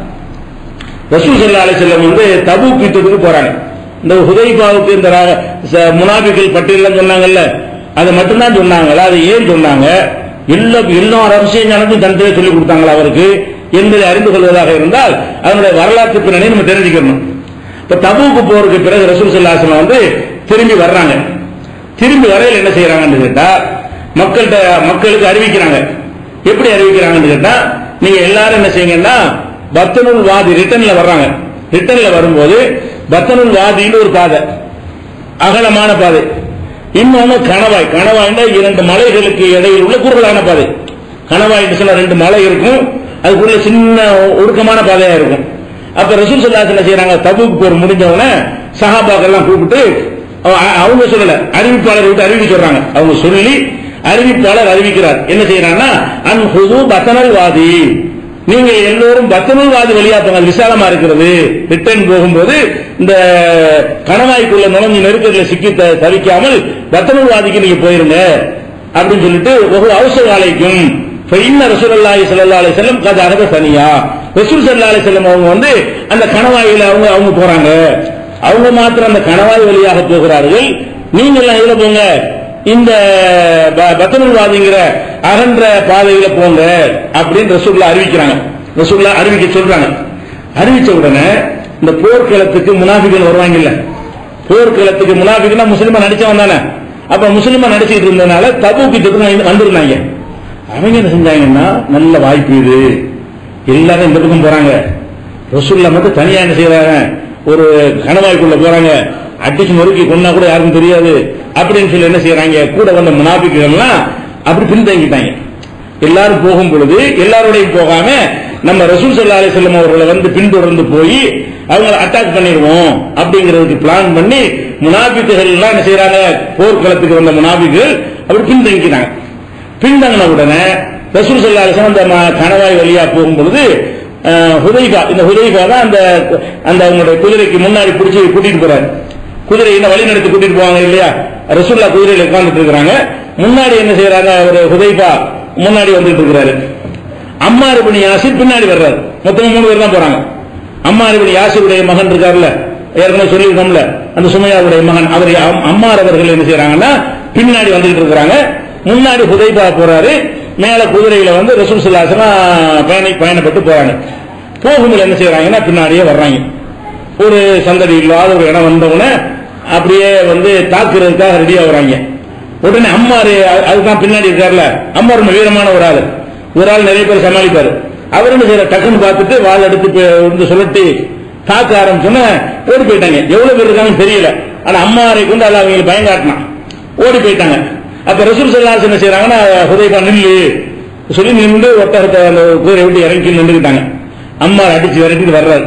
ரசூல் ஸல்லல்லாஹு அலைஹி வஸல்லம் வந்து தபூக் யுத்தத்துக்கு போறாங்க. இந்த ஹுதைபாவுக்கு இந்த முனாபிக்குகள் பட்டியல் சொன்னாங்கல்ல, அதை மட்டும்தான் சொன்னாங்களா? அதை ஏன் சொன்னாங்க? எல்லா எல்லா ரகசிய ஞானத்தையும் தனித்தே சொல்லிக் கொடுத்தாங்களா அவருக்கு என்பதை அறிந்து கொள்வதாக இருந்தால் அதனுடைய வரலாற்று பின்னணி நம்ம தெரிஞ்சுக்கணும். இப்ப தபூக்கு போறதுக்கு பிறகு ரசூல் ஸல்லல்லாஹு அலைஹி வஸல்லம் வந்து திரும்பி வர்றாங்க. திரும்பி வரையில் என்ன செய்யறாங்கன்னு கேட்டா, மக்கள்கிட்ட மக்களுக்கு அறிவிக்கிறாங்க. எப்படி அறிவிக்கிறாங்கன்னு கேட்டா, நீங்க எல்லாரும் என்ன செய்யுங்கன்னா பத்தனுல் வாதி ரிட்டன்ல வர்றாங்க. ரிட்டன்ல வரும்போது பத்தனுல் வாதின்னு ஒரு பாதை, அகலமான பாதை, இன்னொன்னு கணவாய். கணவாய்னா இரண்டு மலைகளுக்கு இடையில் உள்ள குறுகலான பாதை. கணவாய் சொன்னா ரெண்டு மலை இருக்கும், அதுக்குள்ள சின்ன ஒடுக்கமான பாதையா இருக்கும். அப்ப ரசூல் ஸல்லல்லாஹு அலைஹி வஸல்லம் என்ன செய்யறாங்க, தபூக் போர் முடிஞ்ச உடனே சஹாபாக்கெல்லாம் கூப்பிட்டு, அவங்க சொல்லல, அறிவிப்பாளர் விட்டு அறிவிக்க சொல்றாங்க. அவங்க சொல்லி அறிவிப்பாளர் அறிவிக்கிறார். என்ன செய்யறாங்கன்னா, அன் ஹுது பத்தனல் வாதி, நீங்க எல்லோரும் பத்தனல் வாதி வழியா போங்க, விசாலமா இருக்கிறது. ரிட்டர்ன் போகும்போது இந்த கணவாய்க்குள்ள நுழைஞ்சு நெருக்கத்தில் சிக்கி தவிக்காமல் பத்தனல் வாதிக்கு நீங்க போயிருங்க அப்படின்னு சொல்லிட்டு ஒரு அவசர வேலைக்கும் ரசூலுல்லாஹி ஸல்லல்லாஹு அலைஹி வஸல்லம் கத அகத சனியா, ரசூல் ஸல்லல்லாஹு அலைஹி வஸல்லம் அவங்க வந்து அந்த கணவாயில அவங்க அவங்க போறாங்க. அவங்க மாத்திரம் அந்த கணவாய் வழியாக போகிறார்கள். நீங்க எல்லாம் இதுல போங்க, இந்த பத்தனுல் வாதிங்கிற அகன்ற பாதையில போங்க அப்படின்னு ரசூலுல்லாஹ் அறிவிக்கிறாங்க. ரசூலுல்லாஹ் அறிவிக்க சொல்றாங்க. அறிவிச்ச உடனே இந்த போர்க்களத்துக்கு முனாஃபிக்குகள் வருவாங்கல்ல, போர்க்களத்துக்கு முனாஃபிக்குனா முஸ்லிமா நடிச்சவன் தானே. அப்ப முஸ்லிமா நடிச்சுட்டு இருந்ததுனால தபூக் யுத்தத்துக்கு வந்திருந்தாங்க. அவங்க என்ன செஞ்சாங்கன்னா, நல்ல வாய்ப்பு இது, எல்லாரும் இந்த பக்கம் போறாங்க, ரசூலுல்லாஹ் மட்டும் தனியா என்ன செய்யறாங்க, ஒரு கணவாய்க்குள்ள போறாங்க, அடிச்சு நொறுக்கி கொன்னா கூட யாருக்கும் தெரியாது அப்படின்னு சொல்லி என்ன செய்யறாங்க, கூட வந்த முனாபிக்குகள்லாம் அப்படி பின்தங்கிட்டாங்க. எல்லாரும் போகும் பொழுது எல்லாரோடையும் போகாம நம்ம ரசூல் ஸல்லல்லாஹு அலைஹி வஸல்லம் அவர்களை வந்து பின்தொடர்ந்து போய் அவங்களை அட்டாக் பண்ணிடுவோம் அப்படிங்கிறதுக்கு பிளான் பண்ணி முனாபிக்குகள் எல்லாம் என்ன செய்யறாங்க, போர்க்களத்துக்கு வந்த முனாபிக்குகள் அப்படி பின்தங்கிட்டாங்க. பின்தங்கின உடனே ரசூல் ஸல்லல்லாஹு அலைஹி வஸல்லம் அந்த கணவாய் வழியா போகும் பொழுது ஹுதைஃபா, இந்த ஹுதைஃபா தான் அந்த அந்த அவங்களுடைய குதிரைக்கு முன்னாடி பிடிச்சி கூட்டிட்டு போறாரு. குதிரை என்ன வழி நடத்தி கூட்டிட்டு போவாங்க இல்லையா, ரசூலுல்லாஹ் குதிரையில உட்கார்ந்துட்டு இருக்காங்க. முன்னாடி என்ன செய்யறாங்க, ஒரு ஹுதைஃபா முன்னாடி வந்துட்டு இருக்கிறாரு. அம்மார் இப்னு யாசிர் பின்னாடி வர்றாரு. மொத்தம் மூணு பேர் தான் போறாங்க. அம்மார் இப்னு யாசிருடைய மகன் இருக்காருல்ல, ஏற்கனவே சொல்லியிருக்கோம்ல, அந்த சுமையாவுடைய மகன், அவர் அம்மார் அவர்கள் என்ன செய்யறாங்கன்னா பின்னாடி வந்துட்டு இருக்கிறாங்க. முன்னாடி ஹுதைஃபா போறாரு. மேல குதிரையில வந்து ரசூல் ஸல்லல்லாஹு அலைஹி வஸல்லம் பயணி பயணப்பட்டு போறாங்க. போகும்போது என்ன செய்யறாங்கன்னா பின்னாடியே வர்றாங்க. ஒரு சந்தடி இல்லாத ஒரு இடம் வந்தவுடனே அப்படியே வந்து தாக்குறதுக்காக ரெடியா வராங்க. உடனே அம்மாரு, அதுதான் பின்னாடி இருக்காருல்ல, அம்மார் ரொம்ப வீரமான ஒரு ஆள், ஒரு ஆள் நிறைய பேர் சமாளிப்பாரு. அவர் என்ன செய்யற, டக்குன்னு பார்த்துட்டு வாள் எடுத்து வந்து சொல்லி தாக்க ஆரம்பிச்சோன்னா ஓடி போயிட்டாங்க. எவ்வளவு பேர் இருக்காங்கன்னு தெரியல, ஆனா அம்மாரை கொண்டு அல்ல அவங்களுக்கு பயம் காட்டினான், ஓடி போயிட்டாங்க. அப்ப ரசூல் ஸல்லல்லாஹு அலைஹி வஸல்லம் என்ன செய்யறாங்கன்னா, ஹுதைஃபா நில்லு சொல்லி நின்று ஒட்டகத்தை அந்த குதிரை விட்டு இறங்கி நின்றுக்கிட்டாங்க. அம்மார் அடிச்சு விரட்டிட்டு வர்றாரு.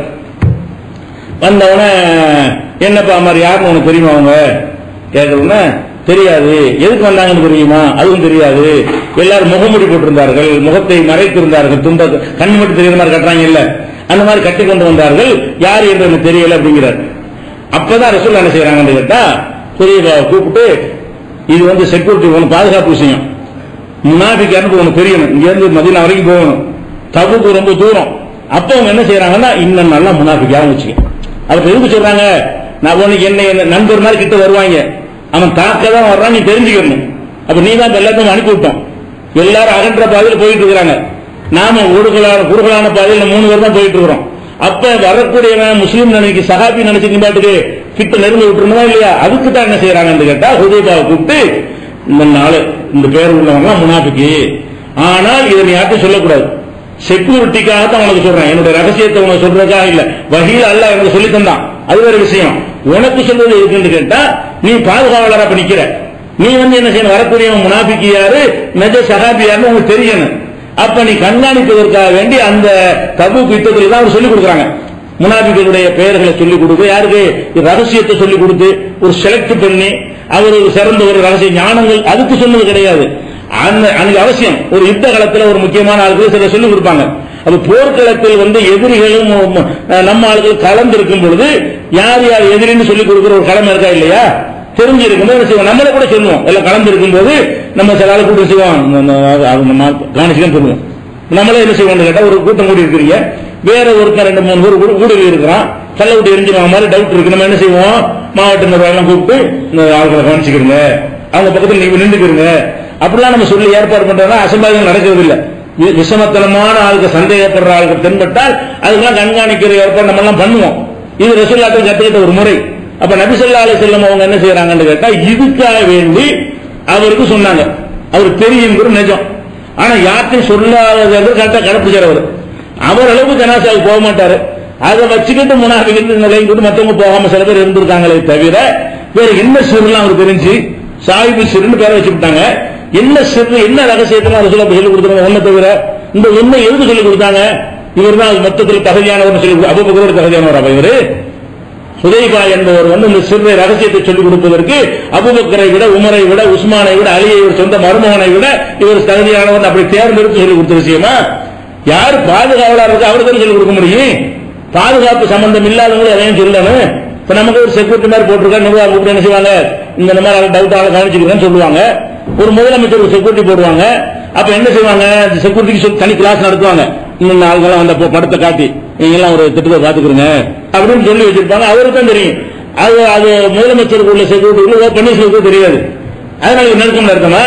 வந்தவொடனே என்னப்பா அம்மார் யாருன்னு உனக்கு தெரியுமா, அவங்க கேட்கறோம்னா தெரியாது. எதுக்கு வந்தாங்கன்னு தெரியுமா, அதுவும் தெரியாது. எல்லாரும் முகமுடி போட்டிருந்தார்கள், முகத்தை மறைத்திருந்தார்கள், துண்ட கண் மட்டும் தெரியுற மாதிரி கட்டுறாங்க இல்ல, அந்த மாதிரி கட்டி கொண்டு வந்தார்கள். யார் என்று எனக்கு தெரியல அப்படிங்கிறார். அப்பதான் ரசூல் என்ன செய்யறாங்கன்னு கேட்டா, ஹுதைஃபாவை கூப்பிட்டு, இது வந்து செக்யூரிட்டி, ஒன்று பாதுகாப்பு விஷயம், முனாஃபிக் அனுப்பு ஒன்று தெரியணும், இங்க இருந்து மதீனா வரைக்கும் போகணும், தபுக்கு ரொம்ப தூரம். அப்ப அவங்க என்ன செய்யறாங்கன்னா, இன்னும் நல்லா முனாஃபிக் யாரும் வச்சுக்க. அதுக்கு எதுக்கு சொல்றாங்க, நான் உனக்கு என்ன நண்பர் மாதிரி கிட்ட வருவாங்க, அவன் தாக்க தான் வர்றான், நீ தெரிஞ்சுக்கணும். அப்ப நீ தான் எல்லாத்தையும் அனுப்பி விட்டோம். எல்லாரும் அகன்ற பாதையில் போயிட்டு இருக்கிறாங்க, நாம ஊடுகளான குறுகலான பாதையில் மூணு பேர் தான் போயிட்டு இருக்கிறோம். அப்ப வரக்கூடிய முஸ்லீம் நினைக்கு சஹாபி நினைச்சு பாட்டுக்கு கிட்ட நெருங்க விட்டுருந்தா இல்லையா, அதுக்கு தான் என்ன செய்யறாங்கன்னு கேட்டா, ஹுதைஃபாவை கூப்பிட்டு, இந்த நாள் இந்த பேர் உள்ளவங்க முனாஃபிக்கு, ஆனால் இதை நீ யார்ட்டும் சொல்லக்கூடாது, செக்யூரிட்டிக்காக தான் உனக்கு சொல்றேன், என்னுடைய ரகசியத்தை உனக்கு சொல்றதுக்காக இல்ல, வஹீல அல்லாஹ் எனக்கு சொல்லி தந்தான், அது வேற விஷயம். உனக்கு சொல்றது இருக்குன்னு கேட்டா, நீ பாதுகாவலரா அப்ப நிக்கிற, நீ வந்து என்ன செய்யணும், வரக்கூடிய முனாஃபிக்கு யாரு, நஜ சஹாபி யாருன்னு உங்களுக்கு தெரியணும். அப்ப நீ கண்காணிப்பதற்காக வேண்டி அந்த தபூக் யுத்தத்தில் தான் அவர் சொல்லிக் கொடுக்குறாங்க. முனாஃபிகளுடைய பெயர்களை சொல்லிக் கொடுத்து, யாருக்கு ரகசியத்தை சொல்லிக் கொடுத்து ஒரு செலக்ட் பண்ணி அவர் ஒரு சிறந்த ஒரு ரகசிய ஞானங்கள் அதுக்கு சொன்னது கிடையாது. அன்னைக்கு அவசியம் ஒரு யுத்த காலத்தில் ஒரு முக்கியமான ஆளுக்கு சில சொல்லிக் கொடுப்பாங்க. அது போர்க்களத்தில் வந்து எதிரிகளும் நம்ம ஆளுகள் கலந்து இருக்கும் பொழுது யார் யார் எதிரின்னு சொல்லிக் கொடுக்கிற ஒரு கடமை இருக்கா இல்லையா, தெரிஞ்சிருக்கும் போது செய்வோம், நம்மள கூட சொல்லுவோம், எல்லாம் கலந்து இருக்கும் போது நம்ம சில ஆளு கூட்டம் செய்வோம், கவனிச்சுதான் சொல்லுவோம். நம்மளே என்ன செய்வோம் கேட்டா, ஒரு கூட்டம் கூடி இருக்கிறீங்க, வேற ஒருத்தர் ரெண்டு மூணு பேர் ஊடுருவி இருக்கிறான், கல்ல விட்டு எரிஞ்சிருவாங்க மாதிரி டவுட் இருக்கு, நம்ம என்ன செய்வோம், மாவட்ட நிர்வாகம் கூப்பிட்டு இந்த ஆளுகளை கவனிச்சுக்கிறீங்க, அவங்க பக்கத்தில் நீங்க நின்றுக்கிறீங்க, அப்படிலாம் நம்ம சொல்லி ஏற்பாடு பண்றோம்னா அசம்பாவிதம் நடக்கிறது இல்லை. விஷமத்தனமான ஆளுக்கு சந்தேகப்படுற ஆளுக்கு தென்பட்டால் அதுக்கெல்லாம் கண்காணிக்கிற ஏற்பாடு நம்ம எல்லாம் பண்ணுவோம். இது ரசூலுல்லாஹ் கத்துக்கிட்ட ஒரு முறை. அப்ப நபி ஸல்லல்லாஹு அலைஹி வஸல்லம் அவங்க என்ன செய்யறாங்கன்னு கேட்டா, இதுக்காக வேண்டி அவருக்கு சொன்னாங்க, அவருக்கு தெரியுங்கிற நிஜம், ஆனா யார்ட்டையும் சொல்லாதது கரெக்டா கடைப்பிடிச்சார். அவர் அளவுக்கு ஜனாசாவுக்கு போக மாட்டாரு, அதை வச்சுக்கிட்டு முனாஃபிக் நிலையும் கூட மற்றவங்க போகாம சில பேர் இருந்திருக்காங்களே தவிர வேற என்ன சிறுலாம் அவருக்கு தெரிஞ்சு சாஹிபு சிறுன்னு பேரை வச்சுக்கிட்டாங்க. என்ன சிறு என்ன ரகசியத்தெல்லாம் ரசூல் சொல்லி கொடுத்தாங்க, ஒன்ன தவிர இந்த என்ன எதுக்கு சொல்லி கொடுத்தாங்க, இவர் தான் மொத்தத்தில் தகுதியானவர் சொல்லி கொடுத்தாங்க. அபூபக்கரோட தகுதியானவர் அப்ப இவரு ஹுதைஃபா என்பவர் வந்து இந்த சிறு ரகசியத்தை சொல்லிக் கொடுப்பதற்கு அபூபக்கரை விட, உமரை விட, உஸ்மானை விட, அலியை விட, சொந்த மருமகனை விட இவர் தகுதியானவர் அப்படி தேர்ந்தெடுத்து சொல்லிக் கொடுத்த விஷயமா, யார் பாதுகாவலர் இருக்கு அவருக்கு தான் சொல்லிக் கொடுக்க முடியும். பாதுகாப்பு சம்பந்தம் இல்லாதவங்களும் எதையும் சொல்லணும். இப்ப நமக்கு ஒரு செக்யூரிட்டி மாதிரி போட்டிருக்கா, நிர்வாகம் கூப்பிட்டு என்ன செய்வாங்க, இந்த மாதிரி டவுட் ஆளை கவனிச்சுக்கிறேன்னு சொல்லுவாங்க. ஒரு முதலமைச்சர் ஒரு செக்யூரிட்டி போடுவாங்க, அப்ப என்ன செய்வாங்க, செக்யூரிட்டிக்கு தனி கிளாஸ் நடத்துவாங்க, இந்த ஆளுங்கெல்லாம் அந்த படத்தை காட்டி நீங்க எல்லாம் ஒரு திட்டத்தை பாத்துக்கிறீங்க அப்படின்னு சொல்லி வச்சிருப்பாங்க. அவருக்கு தான் தெரியும், அது அது முதலமைச்சருக்கு உள்ள செக்யூரிட்டி பன்னீர்செல்வத்துக்கு தெரியாது. அதனால நெருக்கம் நடத்தமா,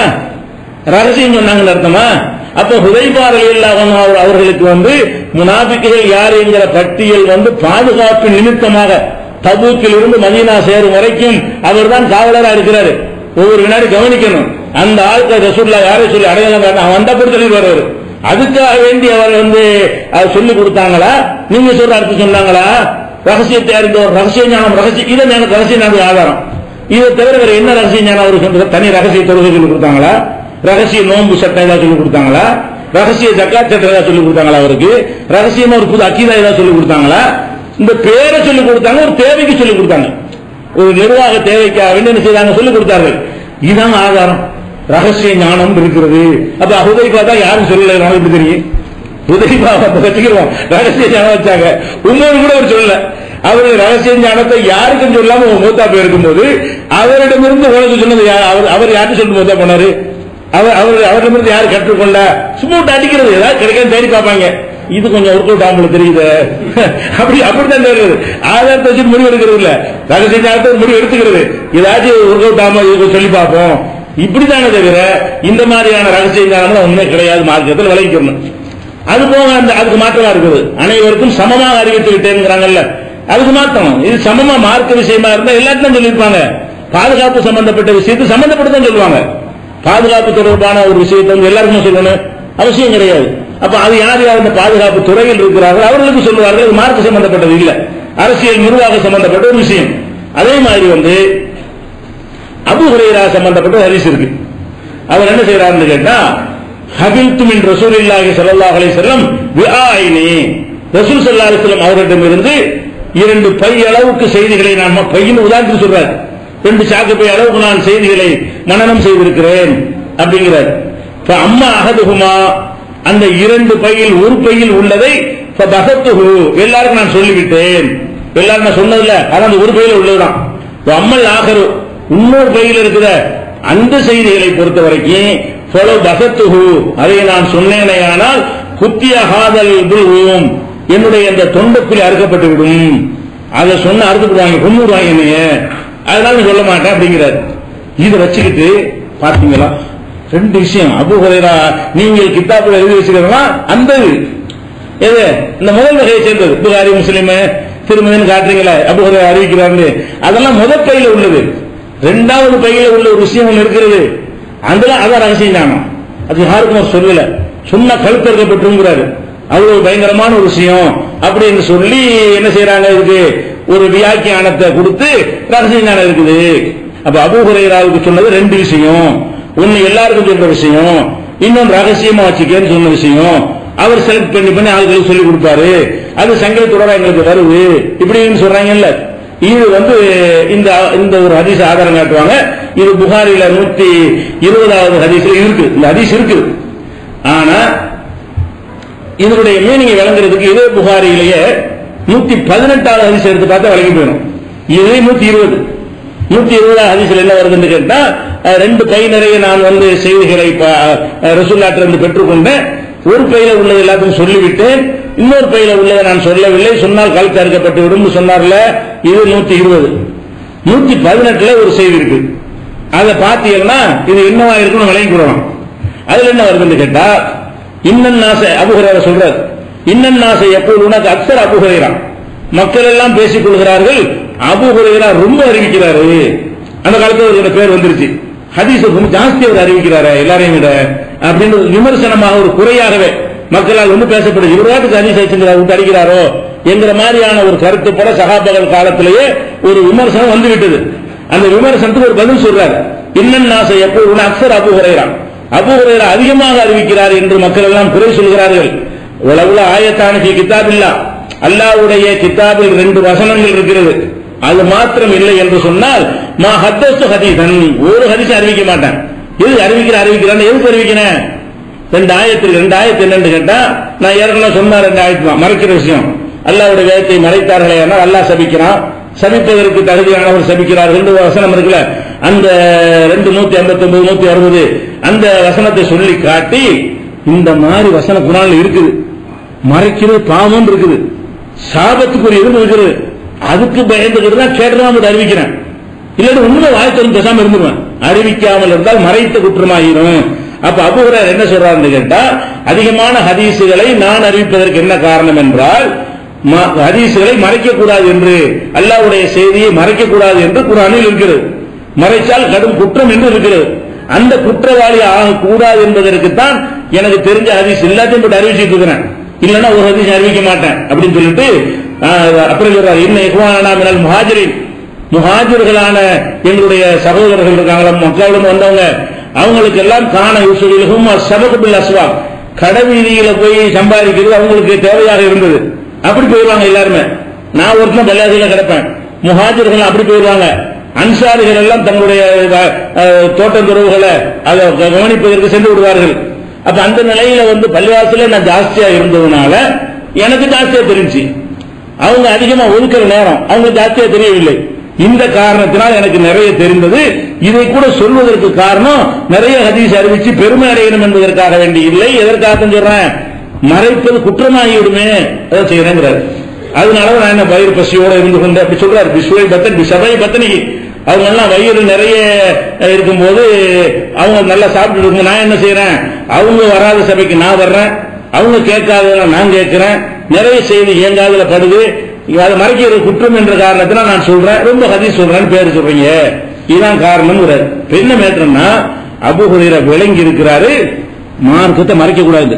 ரகசியம் சொன்னாங்க அர்த்தமா. அப்ப ஹுதைஃபா ரலியல்லாஹு அன்ஹு அவர்களுக்கு வந்து முனாஃபிக்குகள் யார் என்கிற பட்டியல் வந்து பாதுகாப்பு நிமித்தமாக தபூக்கில் இருந்து மதீனா சேரும் வரைக்கும் அவர் தான் காவலராக இருக்கிறாரு. ஒவ்வொரு வினாடி கவனிக்கணும், அந்த ஆட்கள் ரசூலுல்லாஹ் யாரை சொல்லி அடையாளம் அவன் வந்த பொறுத்தவரை வருவார். அதுக்காக வேண்டி அவர் வந்து சொல்லிக் கொடுத்தாங்களா, நீங்க சொல்ற அர்த்தம் சொன்னாங்களா, ரகசியத்தை அறிந்த ஒரு ரகசிய ஞானம், ரகசியம் இதை எனக்கு ரகசிய ஞானம் ஆதாரம். இதை தவிர வேற என்ன ரகசிய ஞானம் அவருக்கு தனி ரகசிய தொழுகை சொல்லிக் கொடுத்தாங்களா, ரகசிய நோன்பு சட்டம் ஏதாவது சொல்லிக் கொடுத்தாங்களா, ரகசிய ஜக்காத் சட்டம் ஏதாவது சொல்லிக் கொடுத்தாங்களா, அவருக்கு ரகசியமா ஒரு புது அக்கீதா ஏதாவது சொல்லிக் கொடுத்தாங்களா, இந்த பேரை சொல்லிக் கொடுத்தாங்க, ஒரு தேவைக்கு சொல்லிக் கொடுத்தாங்க, ஒரு நிர்வாக தேவைக்காக வேண்டி என்ன செய்தாங்க சொல்லிக் கொடுத்தார்கள். இதுதான் ஆதாரம், ரகசிய ஞானம் இருக்கிறது. அப்ப ஹுதைஃபா தான் யாரும் சொல்லல, எப்படி தெரியும், உதயபாவை வச்சுக்கிறோம், ரகசிய ஞானம் வச்சாங்க. உமர் கூட அவர் சொல்லல. அவரு ரகசிய ஞானத்தை யாருக்கும் சொல்லாம மூத்தா போயிருக்கும் போது அவரிடமிருந்து உலகம் சொன்னது அவர் யாரும் சொல்லிட்டு மூத்தா போனாரு? அவர் அவர் அவரிடமிருந்து யாரு கற்றுக்கொண்டா? சும்மா விட்டு அடிக்கிறது, ஏதாவது கிடைக்காது தேடி பார்ப்பாங்க. இது கொஞ்சம் ஒர்க் அவுட் ஆகல தெரியுது, அப்படி அப்படித்தான் தெரியுது. ஆதாரத்தை வச்சு முடிவு எடுக்கிறது இல்ல, ரகசிய ஞானத்தை முடிவு எடுத்துக்கிறது. ஏதாச்சும் ஒர்க் அவுட் ஆகாம சொல்லி பார்ப்போம், இப்படித்தானே தவிர இந்த மாதிரியான ரகசிய ஞானம் உண்மை கிடையாது. மார்க்கத்தில் விளைவிக்கணும். அது போக அந்த அதுக்கு மாற்றமா இருக்குது. அனைவருக்கும் சமமாக அறிவித்து விட்டேங்கிறாங்கல்ல, அதுக்கு மாற்றம். இது சமமா மார்க்க விஷயமா இருந்தா எல்லாத்தையும் சொல்லியிருப்பாங்க. பாதுகாப்பு சம்பந்தப்பட்ட விஷயத்தை சம்பந்தப்பட்டு சொல்லுவாங்க. பாதுகாப்பு தொடர்பான ஒரு விஷயத்தை எல்லாருக்கும் சொல்லணும் அவசியம் கிடையாது. அப்ப அது யார் யார் இந்த பாதுகாப்பு துறையில் இருக்கிறார்கள் அவர்களுக்கு சொல்லுவார்கள். அது மார்க்க சம்பந்தப்பட்டது இல்ல, அரசியல் நிர்வாக சம்பந்தப்பட்ட ஒரு விஷயம். அதே மாதிரி வந்து அபூ ஹுரைரா சம்பந்தப்பட்ட ஹதீஸ் இருக்கு. அவர் என்ன செய்யறாருன்னு கேட்டா, ஹபில்து மின் ரசூலில்லாஹி ஸல்லல்லாஹு அலைஹி வஸல்லம் பிஆயினி, ரசூல் ஸல்லல்லாஹு அலைஹி வஸல்லம் அவர்களிடமிருந்து இரண்டு பை அளவுக்கு செய்திகளை நான், பையின் உதாரணத்துக்கு சொல்றாரு, ரெண்டு சாக்கு பை அளவுக்கு நான் செய்திகளை மனனம் செய்திருக்கிறேன் அப்படிங்கிறார். அம்மா அகதுகுமா, அந்த இரண்டு பையில் ஒரு பையில் உள்ளதை எல்லாருக்கும் நான் சொல்லிவிட்டேன். எல்லாரும் நான் சொன்னதில்ல, ஆனா அந்த ஒரு பையில உள்ளதுதான். அம்மல் ஆகரு, இன்னொரு பையில் இருக்கிற அந்த செய்திகளை பொறுத்த வரைக்கும் அதை நான் சொன்னேனையானால் குத்திய காதல் புல்வும், என்னுடைய அந்த தொண்டக்குழி அறுக்கப்பட்டு விடும். அதை சொன்ன அறுத்துடுவாங்க, கொண்டுடுவாங்க, அதனால சொல்ல மாட்டேன் அப்படிங்கிறார். இதை வச்சுக்கிட்டு பாத்தீங்களா ரெண்டு விஷயம். அபூ ஹுரைரா நீங்கள் கிதாபில் எழுதி வச்சுக்கிறீங்களா, அந்த எது இந்த முதல் வகையை சேர்ந்தது. புகாரி முஸ்லிம் திருமதின்னு காட்டுறீங்களா, அபூ ஹுரைரா அறிவிக்கிறாரு, அதெல்லாம் முதல் பையில உள்ளது. இரண்டாவது பையில உள்ள ஒரு விஷயம் ஒன்று இருக்கிறது, அதுல அதான் ரகசியம் ஞானம். அது யாருக்கும் சொல்லல, சொன்ன கழுத்தறுக்கப்பட்டுங்கிறாரு. அது ஒரு பயங்கரமான ஒரு விஷயம் அப்படின்னு சொல்லி என்ன செய்யறாங்க, இதுக்கு ஒரு வியாக்கியானத்தை கொடுத்து ரகசிய ஞானம் இருக்குது. அப்ப அபூ ஹுரைராவுக்கு சொன்னது ரெண்டு விஷயம். ஒன்னு எல்லாருக்கும் சொல்ற விஷயம், இன்னொன்று ரகசியமா வச்சுக்கேன்னு சொன்ன விஷயம். அவர் செலக்ட் பண்ணி பண்ணி ஆளுகளுக்கு சொல்லி கொடுப்பாரு. அது சங்கிலி தொடரா எங்களுக்கு வருது இப்படின்னு சொல்றாங்கல்ல. இது வந்து இந்த இந்த ஒரு ஹதீஸ் ஆதாரம் காட்டுவாங்க. இது புகாரில நூத்தி இருபதாவது ஹதீஸ்ல இருக்கு, இந்த ஹதீஸ் இருக்கு. ஆனா இதனுடைய மீனிங்கை விளங்குறதுக்கு இதே புகாரிலேயே நூத்தி பதினெட்டாவது ஹதீஸ் எடுத்து பார்த்தா விளங்கி போயிடும். இது நூத்தி இருபது நூத்தி இருபதாவது ஹதீஸ்ல என்ன வருதுன்னு கேட்டா, ரெண்டு பை நிறைய நான் வந்து செய்திகளை ரசூலுல்லாஹ்விடமிருந்து பெற்றுக்கொண்டேன். ஒரு பையில உள்ளது எல்லாத்தையும் சொல்லிவிட்டேன், இன்னொரு பையில உள்ளதை நான் சொல்லவில்லை, சொன்னால் கழுத்து அறுக்கப்பட்டு விடும் சொன்னார்ல. இது நூத்தி இருபது நூத்தி பதினெட்டுல ஒரு செய்தி இருக்கு. அதை பார்த்தீங்கன்னா இது என்னவா இருக்குன்னு விளங்கி கொள்ளலாம். அதுல என்ன வருதுன்னு கேட்டா, இன்னன் நாச அபூ ஹுரைரா சொல்றார், இன்னன் நாச எப்போது உனக்கு அக்ஸர் அபூ ஹுரைரா, மக்கள் எல்லாம் பேசிக் கொள்கிறார்கள் அபூ ஹுரைரா ரொம்ப அறிவிக்கிறாரு. அந்த காலத்துல ஒரு பேர் வந்துருச்சு, ஹதீஸ் ஜாஸ்தி அவர் அறிவிக்கிறாரு எல்லாரையும் விட அப்படின்னு விமர்சனமாக ஒரு குறையாகவே மக்களால் வந்து பேசப்படுது. இவராட்டுக்கு ஹதீஸ் விட்டு அடிக்கிறாரோ என்கிற மாதிரியான ஒரு கருத்து போல சஹாபாக்கள் காலத்திலேயே ஒரு விமர்சனம் வந்து விட்டது. அந்த விமர்சனத்துக்கு ஒரு பதில் சொல்றாரு, இன்னன் நாச எப்போது அக்ஸர் அபூ ஹுரைரா, அபூ ஹுரைரா அதிகமாக அறிவிக்கிறார் என்று மக்கள் எல்லாம் குறை சொல்கிறார்கள். உலகுல ஆயத்தானி கிதாபில்லா, அல்லாஹ்வுடைய கிதாபில் ரெண்டு வசனங்கள் இருக்கிறது, அது மாத்திரம் இல்லை என்று சொன்னால் மா ஹத்தஸ்து ஹதீஸன், ஒரு ஹதீஸ் அறிவிக்க மாட்டேன். எது அறிவிக்கிற அறிவிக்கிறான் எதுக்கு அறிவிக்கிறேன்? ரெண்டு ஆயத்தில் ரெண்டு ஆயத்து என்னன்னு கேட்டா, நான் ஏற்கனவே சொன்ன ரெண்டு ஆயத்து தான் மறைக்கிற விஷயம். அல்லாஹ்வுடைய வேதத்தை மறைத்தார்களே ஆனால் அல்லாஹ் சபிக்கிறான், சபிப்பதற்கு தகுதியானவர் சபிக்கிறார். ரெண்டு வசனம் இருக்குல்ல, அந்த ரெண்டு நூத்தி ஐம்பத்தி ஒன்பது நூத்தி அறுபது அந்த வசனத்தை சொல்லி காட்டி, இந்த மாதிரி வசன குரான்ல இருக்குது, மறைக்கிறது பாவம் இருக்குது, சாபத்துக்குரிய இருந்து இருக்குது, அதுக்கு பயந்துகிட்டு தான் கேட்டதான் அறிவிக்கிறேன். இல்லாட்டி உண்மை வாய்த்தொன்று பேசாம இருந்துருவேன். அறிவிக்காமல் இருந்தால் மறைத்த குற்றமாயிரும். அப்ப அபூ ஹுரைரா என்ன சொல்றாருன்னு கேட்டா, அதிகமான ஹதீசுகளை நான் அறிவிப்பதற்கு என்ன காரணம் என்றால், ஹதீசுகளை மறைக்க கூடாது என்று, அல்லாஹ்வுடைய செய்தியை மறைக்க கூடாது என்று குர்ஆனில் இருக்கிறது. மறைச்சால் கடும் குற்றம் என்று இருக்கிறது. அந்த குற்றவாளி ஆகக்கூடாது என்பதற்குத்தான் எனக்கு தெரிஞ்ச ஹதீஸ் எல்லாத்தையும் போட்டு அறிவிச்சுட்டு இருக்கிறேன், இல்லைன்னா ஒரு ஹதீஸ் அறிவிக்க மாட்டேன் அப்படின்னு சொல்லிட்டு அப்புறம் சொல்றாரு, இன்ன இஹ்வானா மினல் முஹாஜிரின், முஹாஜிர்களான எங்களுடைய சகோதரர்கள் இருக்காங்களா மக்காவிடம் வந்தவங்க, அவங்களுக்கு எல்லாம் காண யூசுலும் சபகுபில் அஸ்வா, கடைவீதியில போய் சம்பாதிக்கிறது அவங்களுக்கு தேவையாக இருந்தது. அப்படி போயிடுவாங்க எல்லாருமே. நான் ஒருத்தன் பல்லாசியில கிடப்பேன், முஹாஜிர்கள் அப்படி போயிடுவாங்க. அன்சாரிகள் எல்லாம் தங்களுடைய தோட்டம் துறவுகளை அதை கவனிப்பதற்கு சென்று விடுவார்கள். அப்ப அந்த நிலையில வந்து பள்ளிவாசல நான் ஜாஸ்தியா இருந்ததுனால எனக்கு ஜாஸ்தியா தெரிஞ்சு, அவங்க அதிகமா ஒதுக்கிற நேரம் அவங்க ஜாஸ்தியா தெரியவில்லை. இந்த காரணத்தினால் எனக்கு நிறைய தெரிந்தது. இதை கூட சொல்வதற்கு காரணம் நிறைய ஹதீஸ் அறிவிச்சு பெருமை அடையணும் என்பதற்காக வேண்டி இல்லை. எதற்காக சொல்றேன், மறைப்பது குற்றமாகிவிடுமே அதை செய்யறேங்கிறார். அதனால நான் என்ன வயிறு பசியோட இருந்து கொண்டு அப்படி சொல்றாரு. பிஸ்வை பத்தன் சபை பத்தனி, அவங்க எல்லாம் வயிறு நிறைய இருக்கும்போது அவங்க நல்லா சாப்பிட்டு இருக்கும். நான் என்ன செய்யறேன், அவங்க வராத சபைக்கு நான் வர்றேன், அவங்க கேட்காததெல்லாம் நான் கேட்கிறேன், நிறைய செய்தி ஏங்காதுல படுது, அதை மறைக்கிறது குற்றம் என்ற காரணத்தினால் நான் சொல்றேன், ரொம்ப ஹதீஸ் சொல்றேன்னு பேரு சொல்றீங்க, இதுதான் காரணம். என்ன மேட்டர்னா அபூ ஹுரைரா விளங்கி இருக்கிறாரு, மார்க்கத்தை மறைக்க கூடாது.